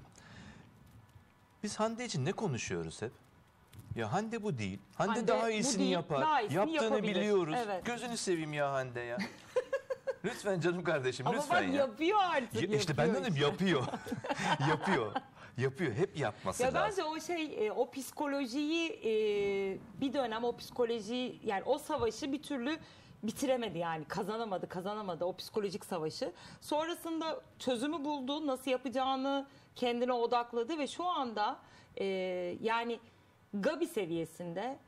Speaker 1: Biz Hande için ne konuşuyoruz hep? Ya Hande bu değil. Hande,
Speaker 2: Hande
Speaker 1: daha
Speaker 2: bu
Speaker 1: iyisini
Speaker 2: değil,
Speaker 1: yapar.
Speaker 2: daha iyisini
Speaker 1: Yaptığını
Speaker 2: yapabilir.
Speaker 1: biliyoruz.
Speaker 2: Evet.
Speaker 1: Gözünü seveyim ya Hande ya. Lütfen canım kardeşim,
Speaker 2: Ama
Speaker 1: lütfen
Speaker 2: bak
Speaker 1: ya.
Speaker 2: yapıyor artık.
Speaker 1: Ya işte
Speaker 2: yapıyor
Speaker 1: ben dedim
Speaker 2: işte.
Speaker 1: yapıyor. yapıyor. Yapıyor. Hep yapması
Speaker 2: Ya
Speaker 1: lazım.
Speaker 2: bence o şey, e, o psikolojiyi e, bir dönem o psikolojiyi yani o savaşı bir türlü bitiremedi yani kazanamadı kazanamadı o psikolojik savaşı. Sonrasında çözümü buldu, nasıl yapacağını kendine odakladı ve şu anda e, yani Gabi seviyesinde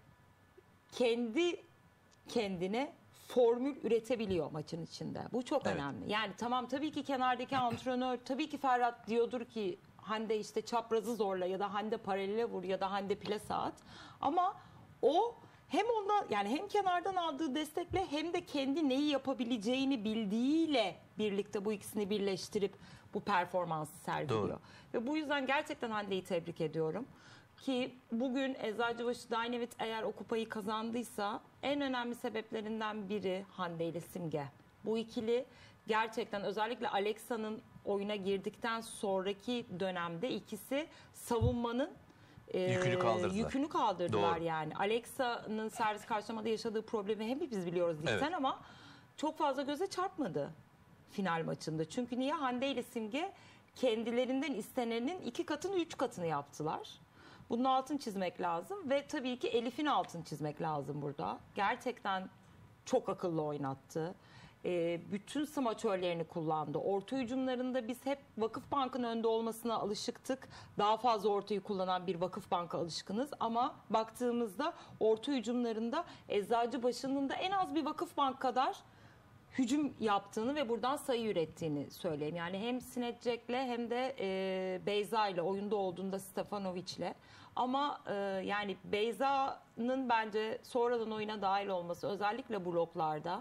Speaker 2: kendi kendine formül üretebiliyor maçın içinde. Bu çok
Speaker 1: Evet.
Speaker 2: önemli. Yani tamam tabii ki kenardaki antrenör tabii ki Ferhat diyordur ki Hande işte çaprazı zorla ya da Hande paralele vur ya da Hande plase at. Ama o hem ondan yani hem kenardan aldığı destekle hem de kendi neyi yapabileceğini bildiğiyle birlikte bu ikisini birleştirip bu performansı sergiliyor.
Speaker 1: Doğru.
Speaker 2: Ve bu yüzden gerçekten Hande'yi tebrik ediyorum. Ki bugün Eczacıbaşı Dynamit eğer o kupayı kazandıysa en önemli sebeplerinden biri Hande ile Simge. Bu ikili gerçekten özellikle Alexa'nın oyuna girdikten sonraki dönemde ikisi savunmanın e,
Speaker 1: Yükünü kaldırdılar.
Speaker 2: yükünü kaldırdılar
Speaker 1: Doğru.
Speaker 2: yani. Alexa'nın servis karşılamada yaşadığı problemi hepimiz biliyoruz ligden
Speaker 1: Evet.
Speaker 2: ama çok fazla göze çarpmadı final maçında. Çünkü niye? Hande ile Simge kendilerinden istenenin iki katını üç katını yaptılar. Bunun altını çizmek lazım ve tabii ki Elif'in altını çizmek lazım burada. Gerçekten çok akıllı oynattı. Ee, bütün smaçörlerini kullandı. Orta hücumlarında biz hep Vakıfbank'ın önde olmasına alışıktık. Daha fazla ortayı kullanan bir Vakıfbank'a alışkınız. Ama baktığımızda orta hücumlarında Eczacıbaşı'nın da en az bir Vakıfbank kadar hücum yaptığını ve buradan sayı ürettiğini söyleyeyim. Yani hem Sinetcek'le hem de e, Beyza'yla oyunda olduğunda Stefanovic'le. Ama e, yani Beyza'nın bence sonradan oyuna dahil olması özellikle bloklarda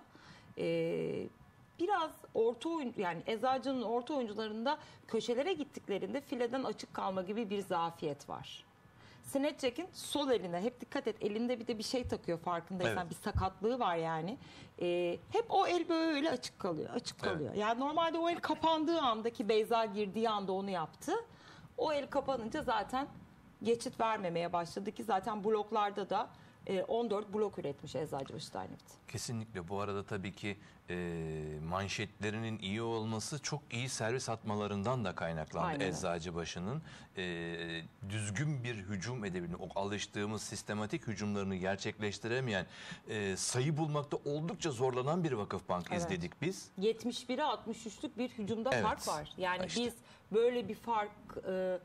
Speaker 2: e, biraz orta oyun yani Eczacı'nın orta oyuncularında köşelere gittiklerinde fileden açık kalma gibi bir zafiyet var. Sinetcek'in sol eline hep dikkat et elinde bir de bir şey takıyor farkındaysan
Speaker 1: Evet.
Speaker 2: bir sakatlığı var yani. Ee, hep o el böyle açık kalıyor açık
Speaker 1: Evet.
Speaker 2: kalıyor. Yani normalde o el kapandığı andaki Beyza girdiği anda onu yaptı. O el kapanınca zaten geçit vermemeye başladı ki zaten bloklarda da e, on dört blok üretmiş Eczacıbaşı Dynamit.
Speaker 1: Kesinlikle. Bu arada tabii ki e, manşetlerinin iyi olması çok iyi servis atmalarından da kaynaklandı.
Speaker 2: Aynen öyle.
Speaker 1: Eczacıbaşı'nın e, düzgün bir hücum edebildiğini, o alıştığımız sistematik hücumlarını gerçekleştiremeyen, e, sayı bulmakta oldukça zorlanan bir Vakıfbank
Speaker 2: Evet.
Speaker 1: izledik biz.
Speaker 2: yetmiş bire altmış üçlük bir hücumda
Speaker 1: Evet.
Speaker 2: fark var. Yani
Speaker 1: İşte.
Speaker 2: biz böyle bir fark e,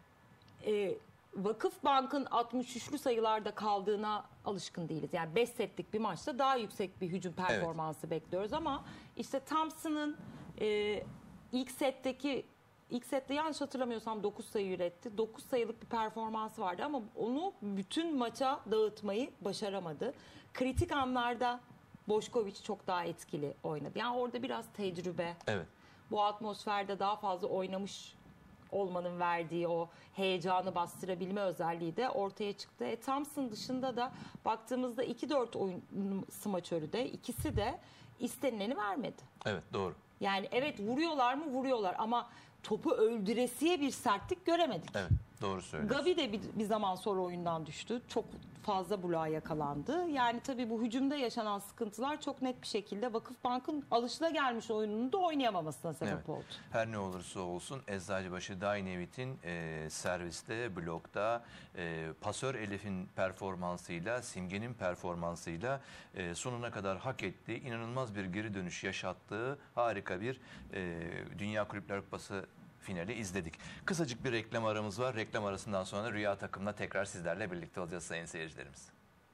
Speaker 2: e, Vakıfbank'ın altmış üçlü sayılarda kaldığına alışkın değiliz. Yani beş setlik bir maçta daha yüksek bir hücum performansı bekliyoruz ama işte Thompson'ın e, ilk setteki ilk sette yanlış hatırlamıyorsam dokuz sayı üretti. dokuz sayılık bir performansı vardı ama onu bütün maça dağıtmayı başaramadı. Kritik anlarda Boşkoviç çok daha etkili oynadı. Yani orada biraz tecrübe,
Speaker 1: Evet.
Speaker 2: bu atmosferde daha fazla oynamış olmanın verdiği o heyecanı bastırabilme özelliği de ortaya çıktı. E, Thompson dışında da baktığımızda iki dört oyun smaçörü de ikisi de istenileni vermedi.
Speaker 1: Evet, doğru.
Speaker 2: Yani evet vuruyorlar mı vuruyorlar ama topu öldüresiye bir sertlik göremedik.
Speaker 1: Evet, doğru söylüyorsun.
Speaker 2: Gavi de bir, bir zaman sonra oyundan düştü. Çok fazla bloğa yakalandı. Yani tabii bu hücumda yaşanan sıkıntılar çok net bir şekilde Vakıfbank'ın alışılagelmiş oyununu da oynayamamasına sebep
Speaker 1: Evet.
Speaker 2: oldu.
Speaker 1: Her ne olursa olsun Eczacıbaşı Dynamite'in e, serviste, blokta, e, pasör Elif'in performansıyla, Simge'nin performansıyla e, sonuna kadar hak ettiği, inanılmaz bir geri dönüş yaşattığı harika bir e, Dünya Kulüpler Kupası finali izledik. Kısacık bir reklam aramız var. Reklam arasından sonra Rüya takımla tekrar sizlerle birlikte olacağız sayın seyircilerimiz.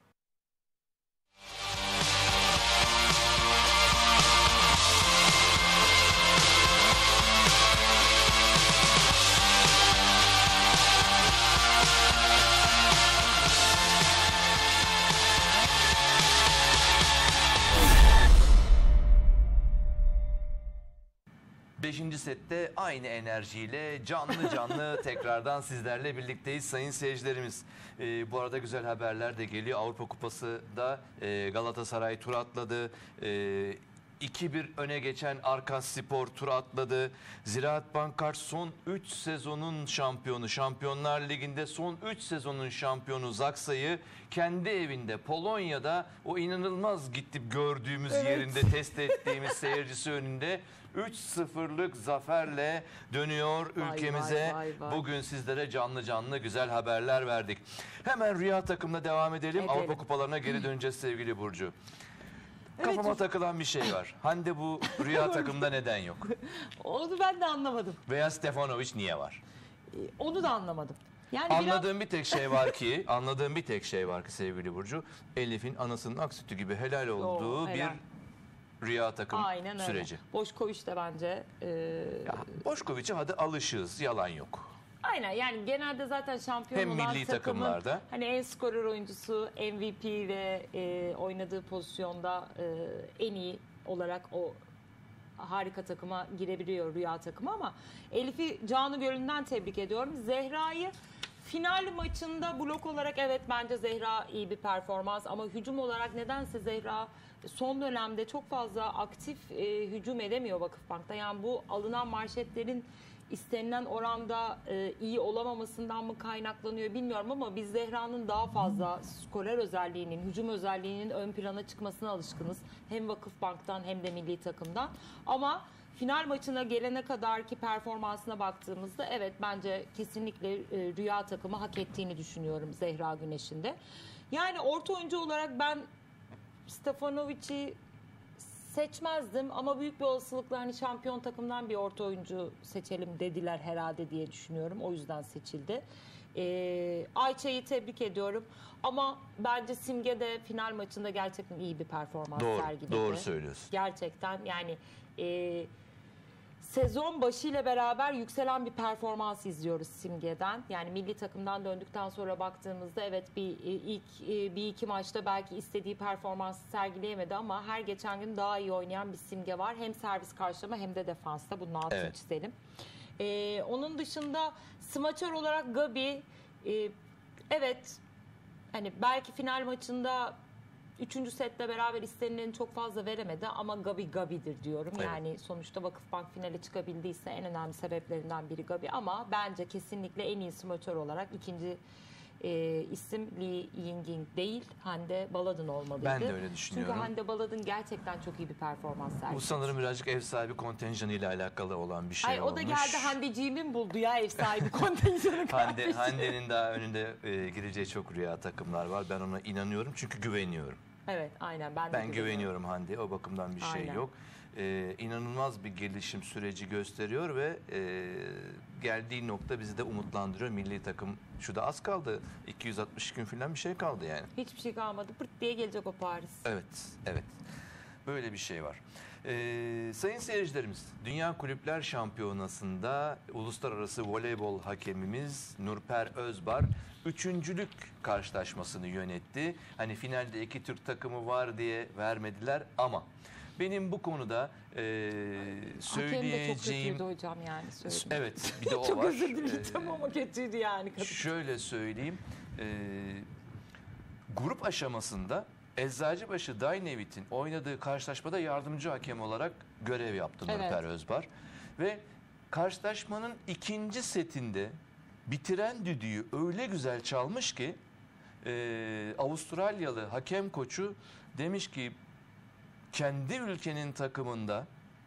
Speaker 1: Beşinci sette aynı enerjiyle canlı canlı tekrardan sizlerle birlikteyiz sayın seyircilerimiz. Ee, bu arada güzel haberler de geliyor. Avrupa Kupası da e, Galatasaray tur atladı. E, iki bir öne geçen Arkaspor tur atladı. Ziraat Bankart son üç sezonun şampiyonu, Şampiyonlar Ligi'nde son üç sezonun şampiyonu Zaksa'yı kendi evinde Polonya'da o inanılmaz gidip gördüğümüz
Speaker 2: Evet.
Speaker 1: yerinde test ettiğimiz seyircisi önünde üç sıfırlık zaferle dönüyor
Speaker 2: Vay,
Speaker 1: ülkemize.
Speaker 2: vay, vay, vay.
Speaker 1: Bugün sizlere canlı canlı güzel haberler verdik. Hemen Rüya takımla devam edelim.
Speaker 2: Edelim.
Speaker 1: Avrupa kupalarına geri döneceğiz sevgili Burcu. Kafama
Speaker 2: Evet.
Speaker 1: takılan bir şey var. Hande bu Rüya takımda neden yok?
Speaker 2: Onu ben de anlamadım.
Speaker 1: Veya Stefanovic niye var?
Speaker 2: Ee, Onu da anlamadım. Yani biraz
Speaker 1: Anladığım bir tek şey var ki, anladığım bir tek şey var ki sevgili Burcu, Elif'in anasının ak sütü gibi helal olduğu
Speaker 2: helal.
Speaker 1: bir Rüya takım
Speaker 2: aynen öyle.
Speaker 1: süreci.
Speaker 2: Boşkoviç de bence e,
Speaker 1: Ya, Boşkoviç'e hadi alışığız, yalan yok.
Speaker 2: aynen, yani genelde zaten şampiyon
Speaker 1: Hem
Speaker 2: olan
Speaker 1: milli
Speaker 2: takımın
Speaker 1: takımlarda.
Speaker 2: hani en skorer oyuncusu, M V P ve e, oynadığı pozisyonda e, en iyi olarak o harika takıma girebiliyor Rüya takımı. Ama Elif'i canı gönülden tebrik ediyorum. Zehra'yı final maçında blok olarak evet bence Zehra iyi bir performans, ama hücum olarak nedense Zehra son dönemde çok fazla aktif e, hücum edemiyor Vakıfbank'ta. Yani bu alınan manşetlerin istenilen oranda e, iyi olamamasından mı kaynaklanıyor bilmiyorum, ama biz Zehra'nın daha fazla skorer özelliğinin, hücum özelliğinin ön plana çıkmasına alışkınız. Hem Vakıfbank'tan hem de milli takımdan. Ama final maçına gelene kadarki performansına baktığımızda evet bence kesinlikle e, Rüya takımı hak ettiğini düşünüyorum Zehra Güneş'in de. Yani orta oyuncu olarak ben Stefanovic'i seçmezdim, ama büyük bir olasılıkla hani şampiyon takımdan bir orta oyuncu seçelim dediler herhalde diye düşünüyorum. O yüzden seçildi. Ee, Ayça'yı tebrik ediyorum, ama bence Simge de final maçında gerçekten iyi bir performans
Speaker 1: Doğru,
Speaker 2: sergiledi.
Speaker 1: doğru söylüyorsun.
Speaker 2: Gerçekten yani e, sezon başıyla beraber yükselen bir performans izliyoruz Simge'den. Yani milli takımdan döndükten sonra baktığımızda evet bir ilk bir iki maçta belki istediği performansı sergileyemedi, ama her geçen gün daha iyi oynayan bir Simge var. Hem servis karşılama hem de defansta. Bunun altını
Speaker 1: Evet.
Speaker 2: çizelim. Ee, onun dışında smaçör olarak Gabi e, evet hani belki final maçında üçüncü setle beraber istenileni çok fazla veremedi, ama Gabi Gabi'dir diyorum.
Speaker 1: Evet.
Speaker 2: Yani sonuçta Vakıfbank finale çıkabildiyse en önemli sebeplerinden biri Gabi, ama bence kesinlikle en iyi smaçör olarak ikinci e, isim Lee Yingying değil, Hande Baladın olmalıydı.
Speaker 1: Ben de öyle düşünüyorum.
Speaker 2: Çünkü Hande Baladın gerçekten çok iyi bir performans sergiledi.
Speaker 1: Bu sanırım birazcık ev sahibi kontenjanı ile alakalı olan bir şey
Speaker 2: Ay, o
Speaker 1: olmuş.
Speaker 2: da geldi Handeciğimin buldu ya ev sahibi kontenjanı
Speaker 1: Hande,
Speaker 2: kardeşim.
Speaker 1: Hande'nin daha önünde e, gireceği çok Rüya takımlar var. Ben ona inanıyorum çünkü güveniyorum.
Speaker 2: Evet aynen, ben de
Speaker 1: Ben güveniyorum Hande'ye, o bakımdan bir şey
Speaker 2: Aynen.
Speaker 1: yok. Ee, inanılmaz bir gelişim süreci gösteriyor ve e, geldiği nokta bizi de umutlandırıyor. Milli takım şu da az kaldı. iki yüz altmış gün falan bir şey kaldı yani.
Speaker 2: Hiçbir şey kalmadı. Pırt diye gelecek o Paris.
Speaker 1: Evet, evet. Böyle bir şey var. Ee, sayın seyircilerimiz, Dünya Kulüpler Şampiyonası'nda uluslararası voleybol hakemimiz Nurper Özbar üçüncülük karşılaşmasını yönetti. Hani finalde iki Türk takımı var diye vermediler, ama benim bu konuda e,
Speaker 2: Hakem de çok
Speaker 1: söyleyeceğim...
Speaker 2: kötüydü hocam, yani söyleyeyim.
Speaker 1: Evet, bir de o
Speaker 2: Çok
Speaker 1: var.
Speaker 2: özür dileyeceğim
Speaker 1: Ee,
Speaker 2: ama kötüydü yani. kadın.
Speaker 1: Şöyle söyleyeyim. E, grup aşamasında Eczacıbaşı Dynavit'in oynadığı karşılaşmada yardımcı hakem olarak görev yaptı
Speaker 2: Evet.
Speaker 1: Nurper Özbar. Ve karşılaşmanın ikinci setinde bitiren düdüğü öyle güzel çalmış ki e, Avustralyalı hakem koçu demiş ki kendi ülkenin takımında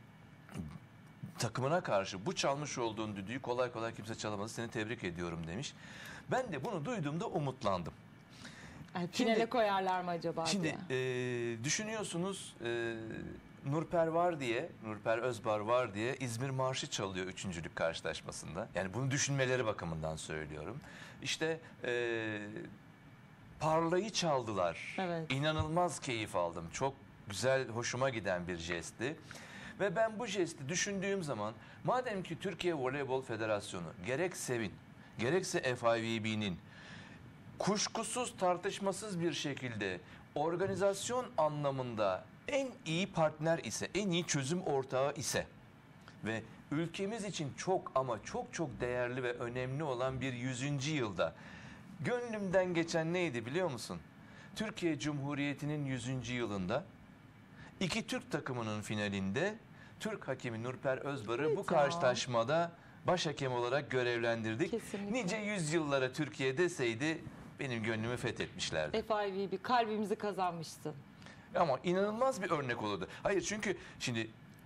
Speaker 1: takımına karşı bu çalmış olduğun düdüğü kolay kolay kimse çalamaz. Seni tebrik ediyorum demiş. Ben de bunu duyduğumda umutlandım.
Speaker 2: Ay, finale
Speaker 1: Şimdi-
Speaker 2: koyarlar mı acaba
Speaker 1: Şimdi
Speaker 2: diye.
Speaker 1: e, düşünüyorsunuz e, Nurper var diye, Nurper Özbar var diye İzmir Marşı çalıyor üçüncülük karşılaşmasında. Yani bunu düşünmeleri bakımından söylüyorum. İşte e, Parlayı çaldılar.
Speaker 2: Evet.
Speaker 1: İnanılmaz keyif aldım. Çok güzel, hoşuma giden bir jestti. Ve ben bu jesti düşündüğüm zaman madem ki Türkiye Voleybol Federasyonu gerek Sevin, gerekse F I V B'nin kuşkusuz, tartışmasız bir şekilde organizasyon anlamında en iyi partner ise, en iyi çözüm ortağı ise ve ülkemiz için çok ama çok çok değerli ve önemli olan bir yüzüncü yılda gönlümden geçen neydi biliyor musun? Türkiye Cumhuriyeti'nin yüzüncü yılında iki Türk takımının finalinde Türk hakemi Nurper Özbar'ı
Speaker 2: Evet
Speaker 1: bu
Speaker 2: ya.
Speaker 1: karşılaşmada baş hakem olarak görevlendirdik.
Speaker 2: Kesinlikle.
Speaker 1: Nice yüzyıllara Türkiye deseydi benim gönlümü fethetmişlerdi.
Speaker 2: F I V B kalbimizi kazanmıştı.
Speaker 1: Ama inanılmaz bir örnek olurdu. Hayır çünkü şimdi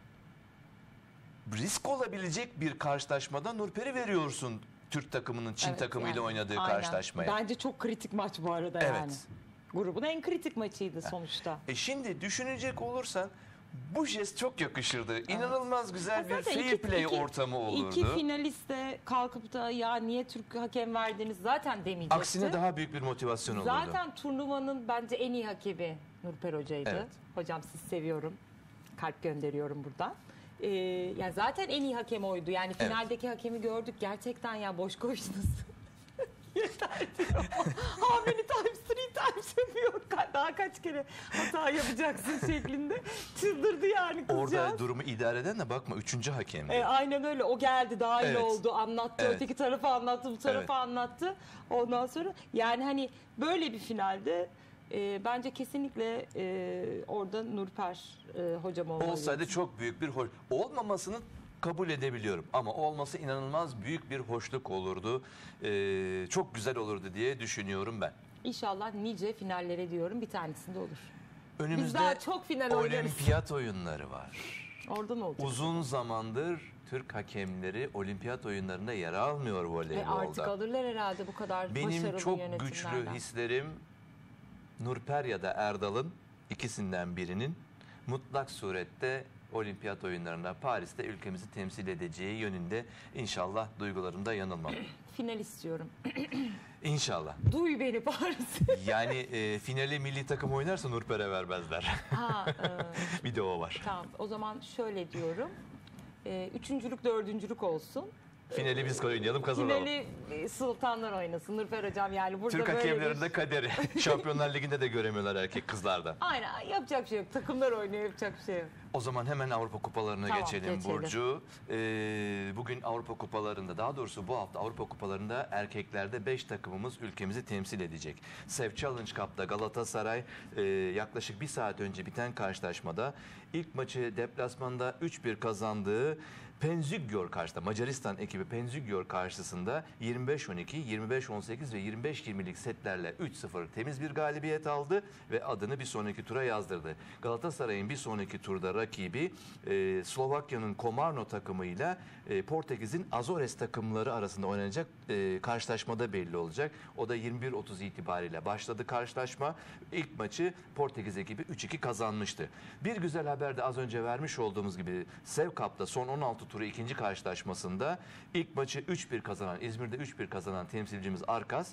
Speaker 1: risk olabilecek bir karşılaşmada Nurper'i veriyorsun Türk takımının Çin
Speaker 2: Evet,
Speaker 1: takımıyla
Speaker 2: yani.
Speaker 1: oynadığı
Speaker 2: Aynen.
Speaker 1: karşılaşmaya.
Speaker 2: Bence çok kritik maç bu arada
Speaker 1: Evet.
Speaker 2: yani. Grubun en kritik maçıydı sonuçta.
Speaker 1: E şimdi düşünecek olursan bu jest çok yakışırdı. İnanılmaz güzel bir
Speaker 2: Zaten
Speaker 1: fair
Speaker 2: iki-
Speaker 1: play
Speaker 2: iki-
Speaker 1: ortamı olurdu.
Speaker 2: İki finalist de kalkıp da ya niye Türk hakem verdiniz zaten demeyecekti.
Speaker 1: Aksine daha büyük bir motivasyon olurdu.
Speaker 2: Zaten turnuvanın bence en iyi hakemi Nurper Hoca'ydı.
Speaker 1: Evet.
Speaker 2: Hocam sizi seviyorum. Kalp gönderiyorum buradan. Ee, yani zaten en iyi hakem oydu. Yani
Speaker 1: Evet.
Speaker 2: finaldeki hakemi gördük. Gerçekten ya boş koştunuz. Yeter diyor. How many times? Three times yapıyor. Ka- Daha kaç kere hata yapacaksın şeklinde. Çıldırdı yani kızcağız.
Speaker 1: Orada durumu idare eden de bakma üçüncü hakemdi.
Speaker 2: E, aynen öyle. O geldi, dahil
Speaker 1: Evet.
Speaker 2: oldu, anlattı.
Speaker 1: Evet.
Speaker 2: Öteki tarafı anlattı, bu tarafı
Speaker 1: Evet.
Speaker 2: anlattı. Ondan sonra yani hani böyle bir finalde e, bence kesinlikle e, orada Nurper e, hocam olmalıydı.
Speaker 1: Olsaydı çok büyük bir hoş. Olmamasını kabul edebiliyorum ama olması inanılmaz büyük bir hoşluk olurdu. Ee, çok güzel olurdu diye düşünüyorum ben.
Speaker 2: İnşallah nice finallere diyorum, bir tanesinde olur.
Speaker 1: Önümüzde
Speaker 2: daha çok final oynarız.
Speaker 1: olimpiyat oyunları var.
Speaker 2: Orada ne olacak?
Speaker 1: Uzun zamandır Türk hakemleri olimpiyat oyunlarında yer almıyor
Speaker 2: E,
Speaker 1: voleybolda.
Speaker 2: artık alırlar herhalde bu kadar
Speaker 1: Benim
Speaker 2: başarılı
Speaker 1: çok
Speaker 2: yönetimlerden.
Speaker 1: güçlü hislerim Nurper ya da Erdal'ın ikisinden birinin mutlak surette olimpiyat oyunlarında Paris'te ülkemizi temsil edeceği yönünde inşallah duygularımda yanılmam.
Speaker 2: Final istiyorum.
Speaker 1: İnşallah.
Speaker 2: Duy beni Paris.
Speaker 1: Yani e, finali milli takım oynarsa Nurper'e vermezler.
Speaker 2: ha, e,
Speaker 1: Bir de o var.
Speaker 2: tamam o zaman şöyle diyorum. E, üçüncülük, dördüncülük olsun.
Speaker 1: Finali biz oynayalım, kazanalım.
Speaker 2: Finali e, sultanlar oynasın. Nurper hocam yani burada
Speaker 1: Türk
Speaker 2: böyle
Speaker 1: hakemlerinin
Speaker 2: bir...
Speaker 1: de kaderi. Şampiyonlar Ligi'nde de göremiyorlar erkek kızlarda.
Speaker 2: Aynen, yapacak bir şey yok. Takımlar oynuyor, yapacak bir şey yok.
Speaker 1: O zaman hemen Avrupa Kupalarına
Speaker 2: Tamam,
Speaker 1: geçelim,
Speaker 2: geçelim.
Speaker 1: Burcu. Ee, bugün Avrupa Kupalarında, daha doğrusu bu hafta Avrupa Kupalarında erkeklerde beş takımımız ülkemizi temsil edecek. Sef Challenge Cup'ta Galatasaray e, yaklaşık bir saat önce biten karşılaşmada ilk maçı deplasmanda üç bir kazandığı Penzygor karşısında, Macaristan ekibi Penzygor karşısında yirmi beş on iki, yirmi beş on sekiz ve yirmi beş yirmilik setlerle üç sıfır temiz bir galibiyet aldı ve adını bir sonraki tura yazdırdı. Galatasaray'ın bir sonraki turda rakibi e, Slovakya'nın Komarno takımıyla e, Portekiz'in Azores takımları arasında oynanacak e, karşılaşmada belli olacak. O da yirmi bir otuz itibariyle başladı karşılaşma. İlk maçı Portekiz ekibi üç iki kazanmıştı. Bir güzel haber de az önce vermiş olduğumuz gibi Sev Cup'ta son on altı turu ikinci karşılaşmasında ilk maçı üç bir kazanan, İzmir'de üç bir kazanan temsilcimiz Arkas,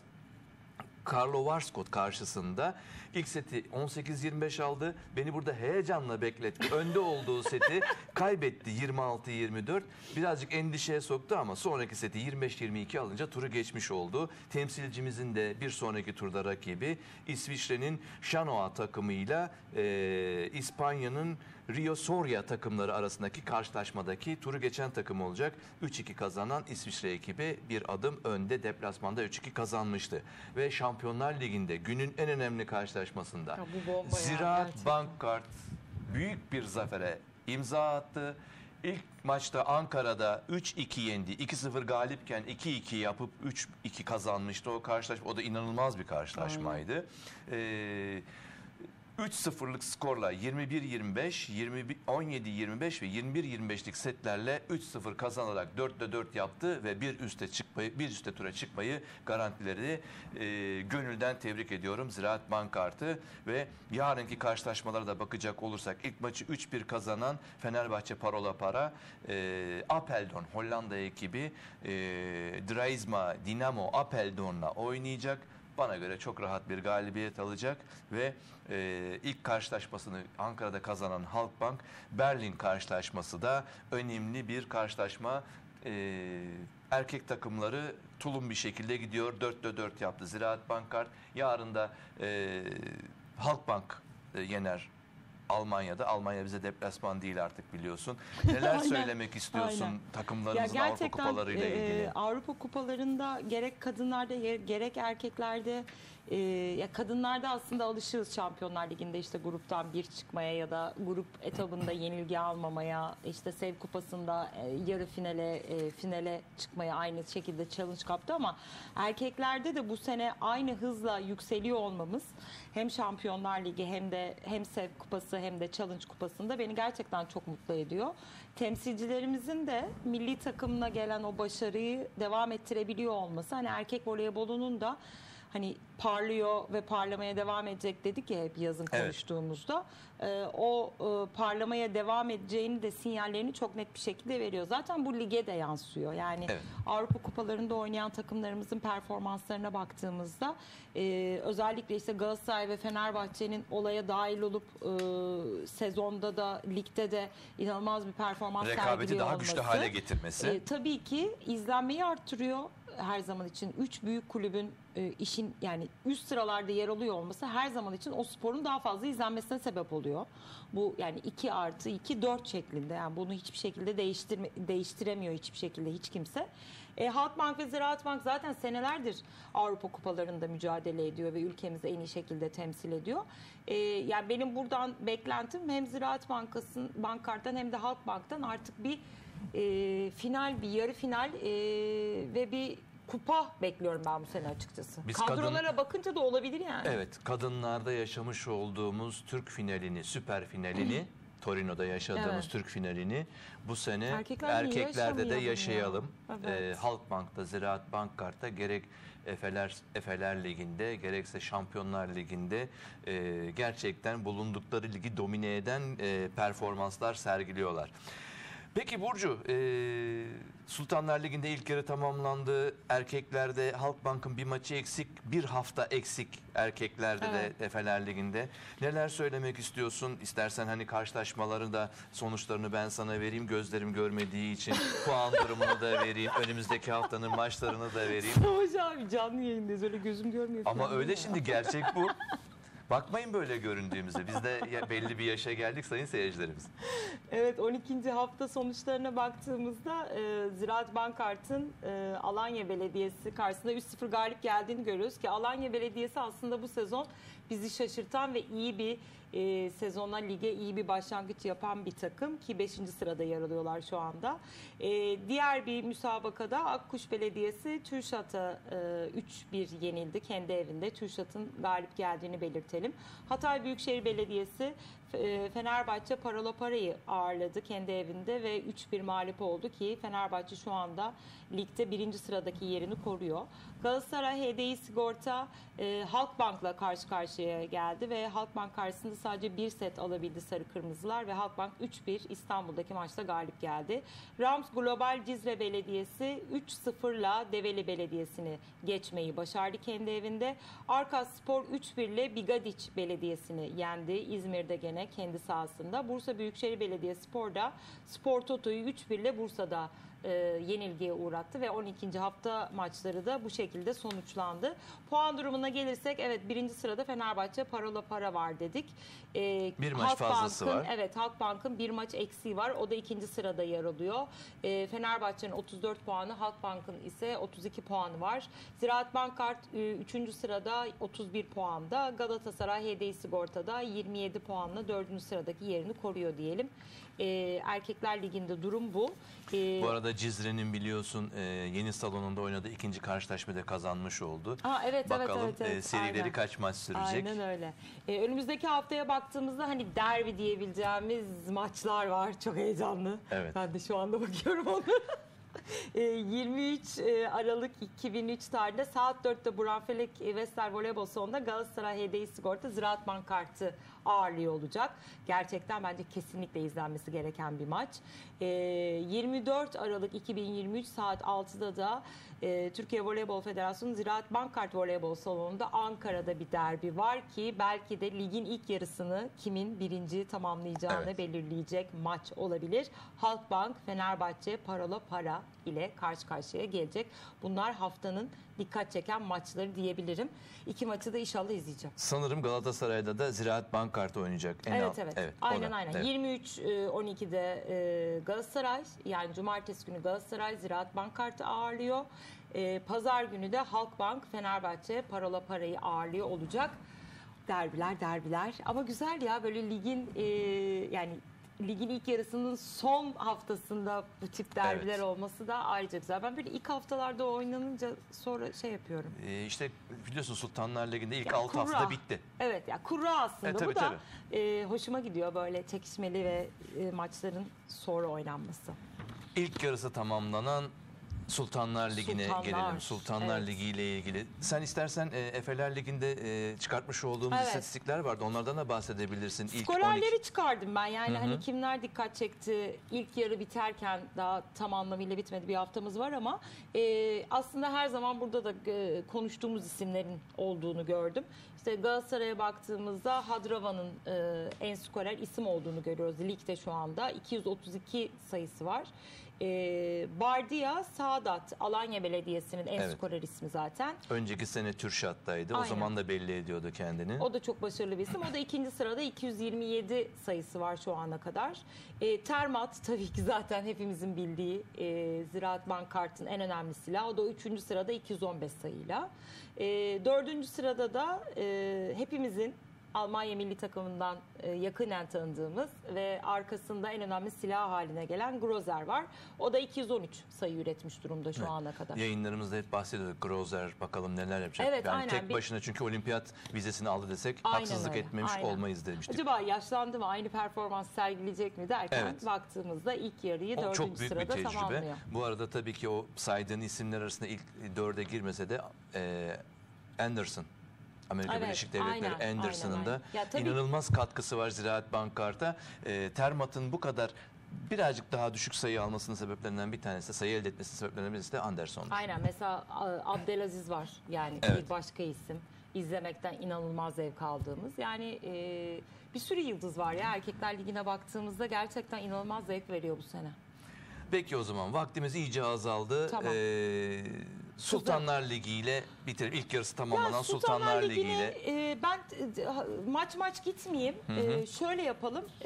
Speaker 1: Karlo Varskot karşısında ilk seti on sekiz yirmi beş aldı. Beni burada heyecanla bekletti. Önde olduğu seti kaybetti yirmi altı yirmi dört. Birazcık endişeye soktu ama sonraki seti yirmi beş yirmi iki alınca turu geçmiş oldu. Temsilcimizin de bir sonraki turda rakibi İsviçre'nin Şanoa takımıyla e, İspanya'nın Rio Soria takımları arasındaki karşılaşmadaki turu geçen takım olacak. üç iki kazanan İsviçre ekibi bir adım önde, deplasmanda üç iki kazanmıştı. Ve Şampiyonlar Ligi'nde günün en önemli karşılaşmasında
Speaker 2: Ya bu bomba ya,
Speaker 1: Ziraat
Speaker 2: gerçekten.
Speaker 1: Bankkart büyük bir zafere imza attı. İlk maçta Ankara'da üç iki yendi. iki sıfır galipken iki iki yapıp üç iki kazanmıştı o karşılaşma. O da inanılmaz bir karşılaşmaydı. Ee, üç sıfırlık skorla yirmi bir yirmi beş, on yedi yirmi beş ve yirmi bir yirmi beşlik setlerle üç sıfır kazanarak dörtte dört yaptı ve bir üste çıkmayı, bir üste tura çıkmayı garantiledi. E, gönülden tebrik ediyorum Ziraat Bankart'ı ve yarınki karşılaşmalara da bakacak olursak ilk maçı üç bir kazanan Fenerbahçe Parola Para, e, Apeldoorn Hollanda ekibi e, Draisma Dinamo Apeldon'la oynayacak. Bana göre çok rahat bir galibiyet alacak ve e, ilk karşılaşmasını Ankara'da kazanan Halkbank, Berlin karşılaşması da önemli bir karşılaşma. E, erkek takımları tulum bir şekilde gidiyor. dörtte dört yaptı Ziraat Bankart. Yarın da e, Halkbank e, yener Almanya'da. Almanya bize deplasman değil artık biliyorsun. Neler
Speaker 2: Aynen,
Speaker 1: söylemek istiyorsun
Speaker 2: aynen.
Speaker 1: takımlarımızın
Speaker 2: Ya
Speaker 1: Avrupa
Speaker 2: gerçekten
Speaker 1: kupalarıyla
Speaker 2: e,
Speaker 1: ilgili?
Speaker 2: Avrupa kupalarında gerek kadınlarda gerek erkeklerde, e, ya kadınlarda aslında alışırız Şampiyonlar Ligi'nde işte gruptan bir çıkmaya ya da grup etabında yenilgi almamaya, işte Sev Kupası'nda e, yarı finale e, finale çıkmaya aynı şekilde Challenge Cup'ta, ama erkeklerde de bu sene aynı hızla yükseliyor olmamız hem Şampiyonlar Ligi hem de hem Sev Kupası hem de Challenge Kupası'nda beni gerçekten çok mutlu ediyor. Temsilcilerimizin de milli takımına gelen o başarıyı devam ettirebiliyor olması, hani erkek voleybolunun da hani parlıyor ve parlamaya devam edecek dedik ya hep yazın
Speaker 1: Evet.
Speaker 2: konuştuğumuzda. Ee, o e, parlamaya devam edeceğini de sinyallerini çok net bir şekilde veriyor. Zaten bu lige de yansıyor. Yani
Speaker 1: Evet.
Speaker 2: Avrupa kupalarında oynayan takımlarımızın performanslarına baktığımızda e, özellikle işte Galatasaray ve Fenerbahçe'nin olaya dahil olup e, sezonda da ligde de inanılmaz bir performans
Speaker 1: Rekabeti
Speaker 2: sergiliyor
Speaker 1: daha
Speaker 2: olması,
Speaker 1: güçlü hale getirmesi.
Speaker 2: e, tabii ki izlenmeyi arttırıyor her zaman için. Üç büyük kulübün e, işin yani üst sıralarda yer alıyor olması her zaman için o sporun daha fazla izlenmesine sebep oluyor. Bu yani iki artı iki dört şeklinde, yani bunu hiçbir şekilde değiştirme, değiştiremiyor hiçbir şekilde hiç kimse. E, Halkbank ve Ziraat Bank zaten senelerdir Avrupa kupalarında mücadele ediyor ve ülkemizi en iyi şekilde temsil ediyor. E, yani benim buradan beklentim hem Ziraat Bankası'nın Bankart'tan hem de Halkbank'tan artık bir e, final, bir yarı final e, ve bir kupa bekliyorum ben bu sene açıkçası.
Speaker 1: Biz
Speaker 2: Kadrolara
Speaker 1: kadın-
Speaker 2: bakınca da olabilir yani.
Speaker 1: Evet, kadınlarda yaşamış olduğumuz Türk finalini, süper finalini, Torino'da yaşadığımız
Speaker 2: Evet.
Speaker 1: Türk finalini bu sene
Speaker 2: Erkekler niye
Speaker 1: erkeklerde de
Speaker 2: yaşamayalım
Speaker 1: yaşayalım.
Speaker 2: ya? Evet.
Speaker 1: Ee, Halkbank'ta, Ziraat Bankart'ta gerek Efeler, Efeler Ligi'nde gerekse Şampiyonlar Ligi'nde e, gerçekten bulundukları ligi domine eden e, performanslar sergiliyorlar. Peki Burcu, e, Sultanlar Ligi'nde ilk yarı tamamlandı. Erkeklerde Halkbank'ın bir maçı eksik, bir hafta eksik erkeklerde
Speaker 2: Evet.
Speaker 1: de Efeler Ligi'nde. Neler söylemek istiyorsun? İstersen hani karşılaşmaları da sonuçlarını ben sana vereyim. Gözlerim görmediği için puan durumunu da vereyim. Önümüzdeki haftanın maçlarını da vereyim.
Speaker 2: Savaş abi canlı yayındayız, öyle gözüm görmüyor
Speaker 1: Ama
Speaker 2: falan
Speaker 1: öyle
Speaker 2: ya.
Speaker 1: şimdi gerçek bu. Bakmayın böyle göründüğümüze. Biz de ya belli bir yaşa geldik sayın seyircilerimiz.
Speaker 2: Evet, on ikinci hafta sonuçlarına baktığımızda e, Ziraat Bankart'ın e, Alanya Belediyesi karşısında üç sıfır galip geldiğini görüyoruz ki Alanya Belediyesi aslında bu sezon bizi şaşırtan ve iyi bir e, sezona, lige iyi bir başlangıç yapan bir takım ki beşinci sırada yer alıyorlar şu anda. E, diğer bir müsabakada Akkuş Belediyesi Türşat'a e, üç bir yenildi kendi evinde. Türşat'ın galip geldiğini belirtelim. Hatay Büyükşehir Belediyesi e, Fenerbahçe Parola Para'yı ağırladı kendi evinde ve üç bir mağlup oldu ki Fenerbahçe şu anda ligde birinci sıradaki yerini koruyor. Galatasaray H D I Sigorta e, Halkbank'la karşı karşıya geldi ve Halkbank karşısında sadece bir set alabildi sarı kırmızılar ve Halkbank üç bir İstanbul'daki maçta galip geldi. Rams Global Cizre Belediyesi üç sıfırla Develi Belediyesi'ni geçmeyi başardı kendi evinde. Arkas Spor üç bir ile Bigadiç Belediyesi'ni yendi İzmir'de gene kendi sahasında. Bursa Büyükşehir Belediyespor da Spor Toto'yu üç bir ile Bursa'da e, yenilgiye uğrattı ve on ikinci hafta maçları da bu şekilde sonuçlandı. Puan durumuna gelirsek evet birinci sırada Fenerbahçe Parola Para var dedik. E,
Speaker 1: Bir maç fazlası
Speaker 2: Halkbank'ın-
Speaker 1: var.
Speaker 2: Evet, Halkbank'ın bir maç eksiği var. O da ikinci sırada yer alıyor. E, Fenerbahçe'nin otuz dört puanı, Halkbank'ın ise otuz iki puanı var. Ziraat Bankart e, üçüncü sırada otuz bir puanda. Galatasaray H D I Sigorta'da yirmi yedi puanla dördüncü sıradaki yerini koruyor diyelim. E, Erkekler Ligi'nde durum bu. E,
Speaker 1: Bu arada Cizre'nin biliyorsun e, yeni salonunda oynadığı ikinci karşılaşmada kazanmış oldu.
Speaker 2: Aa, evet,
Speaker 1: Bakalım
Speaker 2: evet, evet, evet.
Speaker 1: e, serileri
Speaker 2: Aynen.
Speaker 1: kaç maç sürecek?
Speaker 2: Aynen öyle. Ee, önümüzdeki haftaya baktığımızda hani derbi diyebileceğimiz maçlar var. Çok heyecanlı.
Speaker 1: Evet.
Speaker 2: Ben de şu anda bakıyorum onu. Ee, yirmi üç Aralık iki bin üç tarihinde saat dörtte Buranfelek Vestel Voleybol Salonu'nda Galatasaray Hediye Sigorta Ziraat Bankart'ı ağırlıyor olacak. Gerçekten bence kesinlikle izlenmesi gereken bir maç. Ee, yirmi dört Aralık iki bin yirmi üç saat altıda da e, Türkiye Voleybol Federasyonu Ziraat Bankart Voleybol Salonu'nda Ankara'da bir derbi var ki belki de ligin ilk yarısını kimin birinci tamamlayacağını
Speaker 1: Evet.
Speaker 2: belirleyecek maç olabilir. Halkbank, Fenerbahçe, Parola Para ile karşı karşıya gelecek. Bunlar haftanın dikkat çeken maçları diyebilirim. İki maçı da inşallah izleyeceğim.
Speaker 1: Sanırım Galatasaray'da da Ziraat Bankart oynayacak. En
Speaker 2: Evet,
Speaker 1: alt-
Speaker 2: evet
Speaker 1: o
Speaker 2: Aynen
Speaker 1: da,
Speaker 2: aynen.
Speaker 1: evet.
Speaker 2: yirmi üç on ikide e, Galatasaray, yani cumartesi günü Galatasaray Ziraat Bankart'ı ağırlıyor. E, Pazar günü de Halkbank, Fenerbahçe, Parola Para'yı ağırlıyor olacak. Derbiler derbiler ama güzel ya, böyle ligin e, yani ligin ilk yarısının son haftasında bu tip derbiler
Speaker 1: Evet.
Speaker 2: olması da ayrıca güzel. Ben böyle ilk haftalarda oynanınca sonra şey yapıyorum.
Speaker 1: E, işte biliyorsun Sultanlar Ligi'nde ilk
Speaker 2: Ya
Speaker 1: altı
Speaker 2: kura.
Speaker 1: haftada bitti.
Speaker 2: Evet ya, kura aslında.
Speaker 1: E, tabii,
Speaker 2: bu da
Speaker 1: tabii.
Speaker 2: e, hoşuma gidiyor böyle çekişmeli ve e, maçların sonra oynanması.
Speaker 1: İlk yarısı tamamlanan Sultanlar Ligi'ne
Speaker 2: Sultanlar,
Speaker 1: gelelim. Sultanlar
Speaker 2: evet.
Speaker 1: Ligi ile ilgili. Sen istersen e, Efeler Ligi'nde e, çıkartmış olduğumuz
Speaker 2: Evet.
Speaker 1: istatistikler vardı. Onlardan da bahsedebilirsin. İlk on iki
Speaker 2: Skorerleri çıkardım ben. Yani hani kimler dikkat çekti? İlk yarı biterken, daha tam anlamıyla bitmedi, bir haftamız var ama e, aslında her zaman burada da e, konuştuğumuz isimlerin olduğunu gördüm. İşte Galatasaray'a baktığımızda Hadrava'nın e, en skorer isim olduğunu görüyoruz. Ligde şu anda iki yüz otuz iki sayısı var. E, Bardia Saadat, Alanya Belediyesi'nin en
Speaker 1: Evet.
Speaker 2: skorer ismi zaten.
Speaker 1: Önceki sene Türşat'taydı. O
Speaker 2: Aynen.
Speaker 1: zaman da belli ediyordu kendini.
Speaker 2: O da çok başarılı bir isim. O da ikinci sırada, iki yüz yirmi yedi sayısı var şu ana kadar. E, Termat tabii ki zaten hepimizin bildiği e, Ziraat Bankart'ın en önemli silahı. O da üçüncü sırada iki yüz on beş sayıyla. E, dördüncü sırada da e, hepimizin Almanya milli takımından e, yakinen tanıdığımız ve arkasında en önemli silah haline gelen Grozer var. O da iki yüz on üç sayı üretmiş durumda şu
Speaker 1: Evet.
Speaker 2: ana kadar.
Speaker 1: Yayınlarımızda hep bahsediyorduk. Grozer bakalım neler yapacak.
Speaker 2: Evet,
Speaker 1: yani
Speaker 2: aynen.
Speaker 1: tek
Speaker 2: Bir-
Speaker 1: başına, çünkü olimpiyat vizesini aldı desek
Speaker 2: Aynen
Speaker 1: haksızlık
Speaker 2: öyle,
Speaker 1: etmemiş
Speaker 2: aynen.
Speaker 1: olmayız demiştik.
Speaker 2: Acaba yaşlandı mı, aynı performans sergileyecek mi derken
Speaker 1: Evet.
Speaker 2: baktığımızda ilk yarıyı
Speaker 1: O
Speaker 2: dördüncü
Speaker 1: çok büyük bir
Speaker 2: sırada
Speaker 1: tecrübe.
Speaker 2: tamamlıyor.
Speaker 1: Bu arada tabii ki o saydığın isimler arasında ilk dörde girmese de e, Anderson, Amerika
Speaker 2: Evet,
Speaker 1: Birleşik Devletleri
Speaker 2: aynen,
Speaker 1: Anderson'ın
Speaker 2: aynen,
Speaker 1: da
Speaker 2: aynen. Ya tabii-
Speaker 1: inanılmaz katkısı var Ziraat Bankart'a. E, Termat'ın bu kadar birazcık daha düşük sayı almasının sebeplerinden bir tanesi, sayı elde etmesinin sebeplerinden birisi de Anderson.
Speaker 2: Aynen, mesela a, Abdelaziz var, yani
Speaker 1: Evet.
Speaker 2: bir başka isim. İzlemekten inanılmaz zevk aldığımız. Yani e, bir sürü yıldız var ya, Erkekler Ligi'ne baktığımızda gerçekten inanılmaz zevk veriyor bu sene.
Speaker 1: Peki o zaman vaktimiz iyice azaldı.
Speaker 2: Tamam.
Speaker 1: E, Sultanlar Ligi ile bitirelim. İlk yarısı tamamlanan
Speaker 2: Ya
Speaker 1: Sultanlar, Ligi
Speaker 2: Ligi'ne,
Speaker 1: ile.
Speaker 2: e, ben e, ha- maç maç gitmeyeyim. E, şöyle yapalım. E,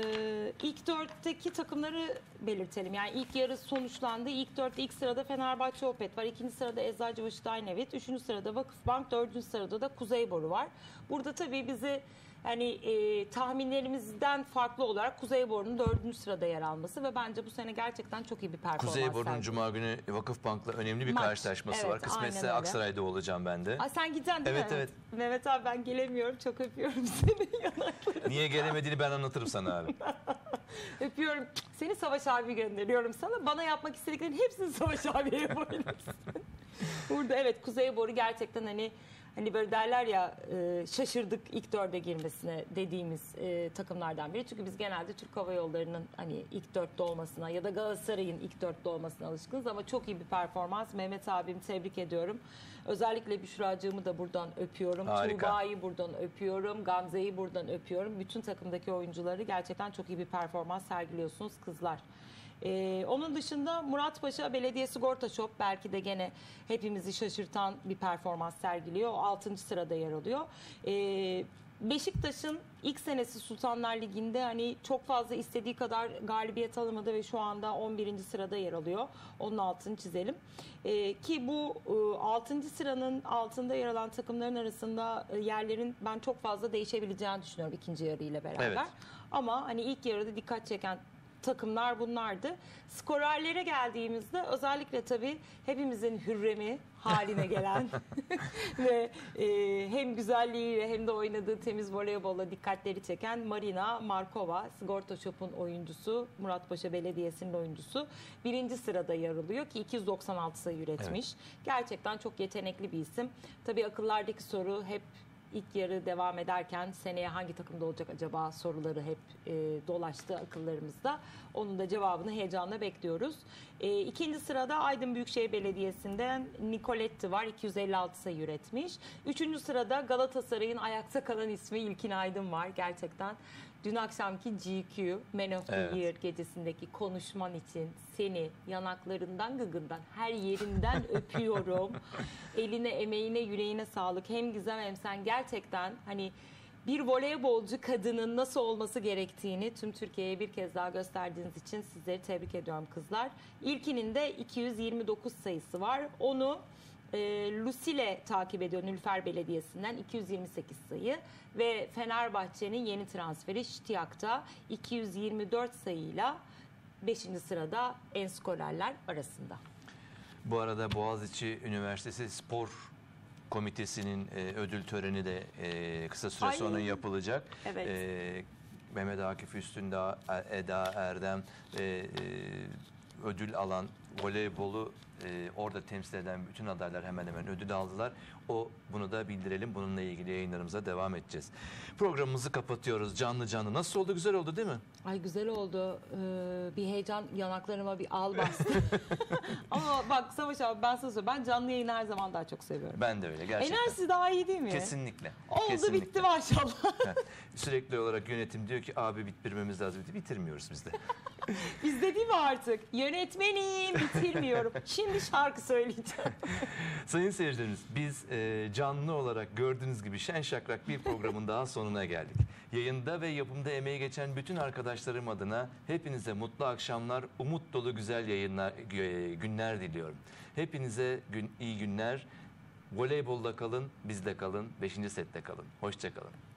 Speaker 2: ilk dörtteki takımları belirtelim. Yani ilk yarı sonuçlandı. İlk dörtte ilk sırada Fenerbahçe Opet var. İkinci sırada Eczacıbaşı Dynavit. Üçüncü sırada Vakıfbank. Dördüncü sırada da Kuzeyboru var. Burada tabii bizi hani e, tahminlerimizden farklı olarak Kuzeyboru'nun dördüncü sırada yer alması ve bence bu sene gerçekten çok iyi bir performans
Speaker 1: Kuzeyboru'nun
Speaker 2: sergiledi.
Speaker 1: Cuma günü Vakıfbank'la önemli bir
Speaker 2: Maç.
Speaker 1: karşılaşması
Speaker 2: Evet,
Speaker 1: var. Kısmetse
Speaker 2: aynen öyle.
Speaker 1: Aksaray'da olacağım ben de.
Speaker 2: Aa, sen gideceksin değil
Speaker 1: Evet,
Speaker 2: mi?
Speaker 1: evet.
Speaker 2: Mehmet abi, ben gelemiyorum. Çok öpüyorum seni. Yanaklarını
Speaker 1: Niye gelemediğini ben anlatırım sana abi.
Speaker 2: öpüyorum. Seni Savaş abi gönderiyorum sana. Bana yapmak istediklerin hepsini Savaş abiye yapabilirsin. Burada evet, Kuzeyboru gerçekten hani hani böyle derler ya, e, şaşırdık ilk dörde girmesine dediğimiz e, takımlardan biri. Çünkü biz genelde Türk Hava Yolları'nın hani ilk dörtte olmasına ya da Galatasaray'ın ilk dörtte olmasına alışkınız ama çok iyi bir performans. Mehmet abimi tebrik ediyorum. Özellikle Büşra'cığımı da buradan öpüyorum.
Speaker 1: Harika.
Speaker 2: Tuğba'yı buradan öpüyorum. Gamze'yi buradan öpüyorum. Bütün takımdaki oyuncuları gerçekten çok iyi bir performans sergiliyorsunuz kızlar. Ee, onun dışında Muratpaşa Belediye Sigorta Shop belki de gene hepimizi şaşırtan bir performans sergiliyor. O altıncı sırada yer alıyor. Ee, Beşiktaş'ın ilk senesi Sultanlar Ligi'nde hani çok fazla istediği kadar galibiyet alamadı ve şu anda on birinci sırada yer alıyor. Onun altını çizelim. Ee, ki bu e, altıncı sıranın altında yer alan takımların arasında e, yerlerin ben çok fazla değişebileceğini düşünüyorum ikinci yarı ile beraber.
Speaker 1: Evet.
Speaker 2: Ama hani ilk yarıda dikkat çeken takımlar bunlardı. Skorerlere geldiğimizde özellikle tabii hepimizin Hürrem'i haline gelen ve e, hem güzelliğiyle hem de oynadığı temiz voleybolla dikkatleri çeken Marina Markova, Sigorta Shop'un oyuncusu, Muratpaşa Belediyesi'nin oyuncusu birinci sırada yer alıyor ki iki yüz doksan altı sayı üretmiş. Evet. Gerçekten çok yetenekli bir isim. Tabii akıllardaki soru hep İlk yarı devam ederken seneye hangi takımda olacak acaba soruları hep e, dolaştı akıllarımızda. Onun da cevabını heyecanla bekliyoruz. E, ikinci sırada Aydın Büyükşehir Belediyesi'nden Nicoletti var. iki yüz elli altı sayı üretmiş. Üçüncü sırada Galatasaray'ın ayakta kalan ismi İlkin Aydın var. Gerçekten dün akşamki G Q Man of the
Speaker 1: Evet.
Speaker 2: Year gecesindeki konuşman için seni yanaklarından gıgından her yerinden öpüyorum. Eline, emeğine, yüreğine sağlık. Hem Gizem hem sen gerçekten hani bir voleybolcu kadının nasıl olması gerektiğini tüm Türkiye'ye bir kez daha gösterdiğiniz için sizleri tebrik ediyorum kızlar. İlkinin de iki yüz yirmi dokuz sayısı var. Onu e, Lucile takip ediyor Nülfer Belediyesi'nden iki yüz yirmi sekiz sayı ve Fenerbahçe'nin yeni transferi Ştiyak'ta iki yüz yirmi dört sayıyla beşinci sırada en skorerler arasında.
Speaker 1: Bu arada Boğaziçi Üniversitesi Spor Komitesi'nin e, ödül töreni de e, kısa süre
Speaker 2: Ay.
Speaker 1: sonra yapılacak.
Speaker 2: Evet.
Speaker 1: E, Mehmet Akif Üstündağ, Eda Erdem ve e, ödül alan voleybolu e, orada temsil eden bütün adaylar hemen hemen ödül aldılar. O bunu da bildirelim. Bununla ilgili yayınlarımıza devam edeceğiz. Programımızı kapatıyoruz canlı canlı. Nasıl oldu? Güzel oldu değil mi?
Speaker 2: Ay güzel oldu. Ee, bir heyecan yanaklarıma bir al bastı. Ama bak Savaş abi ben sana söyleyeyim. Ben canlı yayını her zaman daha çok seviyorum.
Speaker 1: Ben de öyle gerçekten.
Speaker 2: Enerjisi daha iyi değil mi?
Speaker 1: Kesinlikle.
Speaker 2: Oldu
Speaker 1: Kesinlikle.
Speaker 2: bitti maşallah.
Speaker 1: Sürekli olarak yönetim diyor ki abi bitirmemiz lazım. Bitirmiyoruz biz de.
Speaker 2: Biz de değil mi artık? Yönetmenim bitirmiyorum. Şimdi şarkı söyleyeceğim.
Speaker 1: Sayın seyircilerimiz biz e, canlı olarak gördüğünüz gibi şen şakrak bir programın daha sonuna geldik. Yayında ve yapımda emeği geçen bütün arkadaşlarım adına hepinize mutlu akşamlar, umut dolu güzel yayınlar, e, günler diliyorum. Hepinize gün, iyi günler. Voleybolda kalın, bizde kalın, beşinci sette kalın. Hoşça kalın.